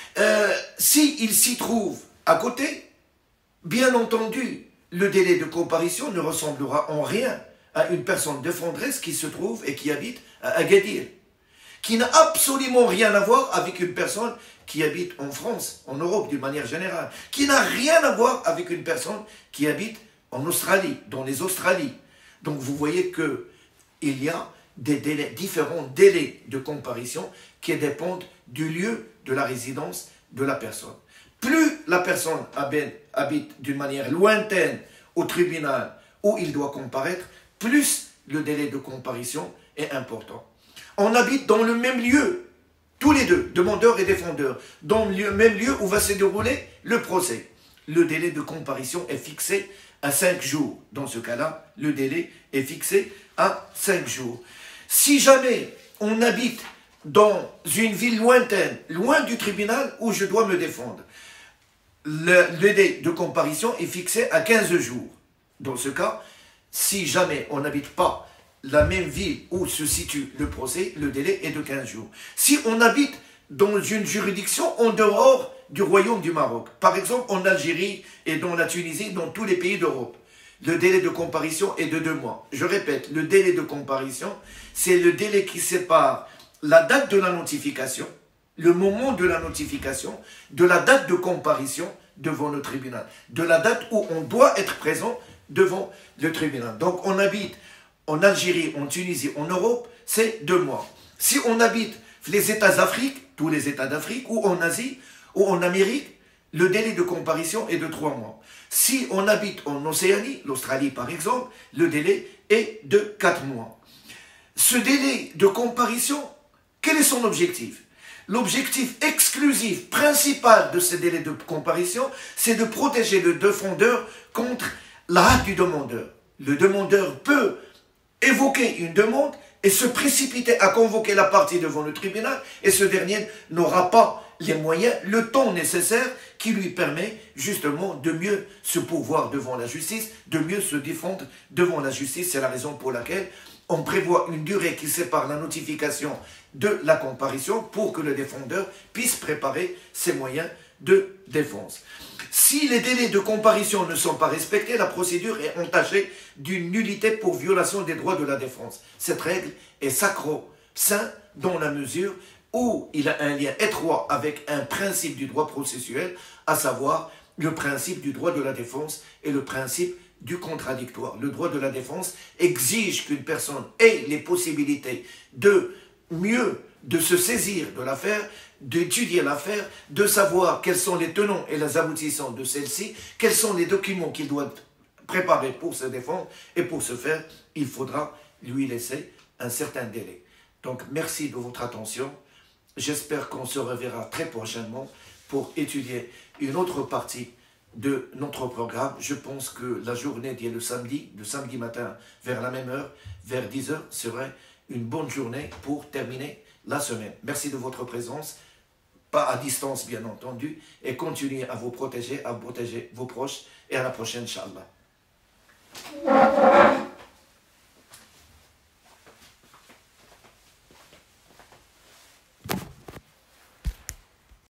Speaker 1: S'il s'y trouve à côté, bien entendu, le délai de comparution ne ressemblera en rien à une personne défendresse qui se trouve et qui habite à Agadir, qui n'a absolument rien à voir avec une personne qui habite en France, en Europe d'une manière générale, qui n'a rien à voir avec une personne qui habite en Australie, dans les Australies. Donc vous voyez qu'il y a différents délais de comparution qui dépendent du lieu de la résidence de la personne. Plus la personne habite d'une manière lointaine au tribunal où il doit comparaître, plus le délai de comparution est important. On habite dans le même lieu, tous les deux, demandeurs et défendeurs, dans le même lieu où va se dérouler le procès. Le délai de comparution est fixé à 5 jours. Dans ce cas-là, le délai est fixé à 5 jours. Si jamais on habite dans une ville lointaine, loin du tribunal où je dois me défendre, le délai de comparution est fixé à 15 jours. Dans ce cas, si jamais on n'habite pas la même ville où se situe le procès, le délai est de 15 jours. Si on habite dans une juridiction en dehors du royaume du Maroc, par exemple en Algérie et dans la Tunisie, dans tous les pays d'Europe, le délai de comparution est de 2 mois. Je répète, le délai de comparution, c'est le délai qui sépare la date de la notification, le moment de la notification, de la date de comparution devant le tribunal, de la date où on doit être présent devant le tribunal. Donc on habite en Algérie, en Tunisie, en Europe, c'est 2 mois. Si on habite les États d'Afrique, tous les États d'Afrique, ou en Asie, ou en Amérique, le délai de comparution est de 3 mois. Si on habite en Océanie, l'Australie par exemple, le délai est de 4 mois. Ce délai de comparution, quel est son objectif? L'objectif exclusif, principal de ce délai de comparution, c'est de protéger le défendeur contre la hâte du demandeur. Le demandeur peut évoquer une demande et se précipiter à convoquer la partie devant le tribunal, et ce dernier n'aura pas les moyens, le temps nécessaire qui lui permet justement de mieux se pourvoir devant la justice, de mieux se défendre devant la justice. C'est la raison pour laquelle on prévoit une durée qui sépare la notification de la comparution pour que le défendeur puisse préparer ses moyens de défense. Si les délais de comparution ne sont pas respectés, la procédure est entachée d'une nullité pour violation des droits de la défense. Cette règle est sacro-sainte dans la mesure où il a un lien étroit avec un principe du droit processuel, à savoir le principe du droit de la défense et le principe du contradictoire. Le droit de la défense exige qu'une personne ait les possibilités de se saisir de l'affaire, d'étudier l'affaire, de savoir quels sont les tenants et les aboutissants de celle-ci, quels sont les documents qu'il doit préparer pour se défendre, et pour ce faire, il faudra lui laisser un certain délai. Donc, merci de votre attention. J'espère qu'on se reverra très prochainement pour étudier une autre partie de notre programme. Je pense que la journée d'hier, le samedi matin, vers la même heure, vers 10 h, serait une bonne journée pour terminer la semaine. Merci de votre présence, pas à distance bien entendu, et continuez à vous protéger, à protéger vos proches, et à la prochaine, Inch'Allah.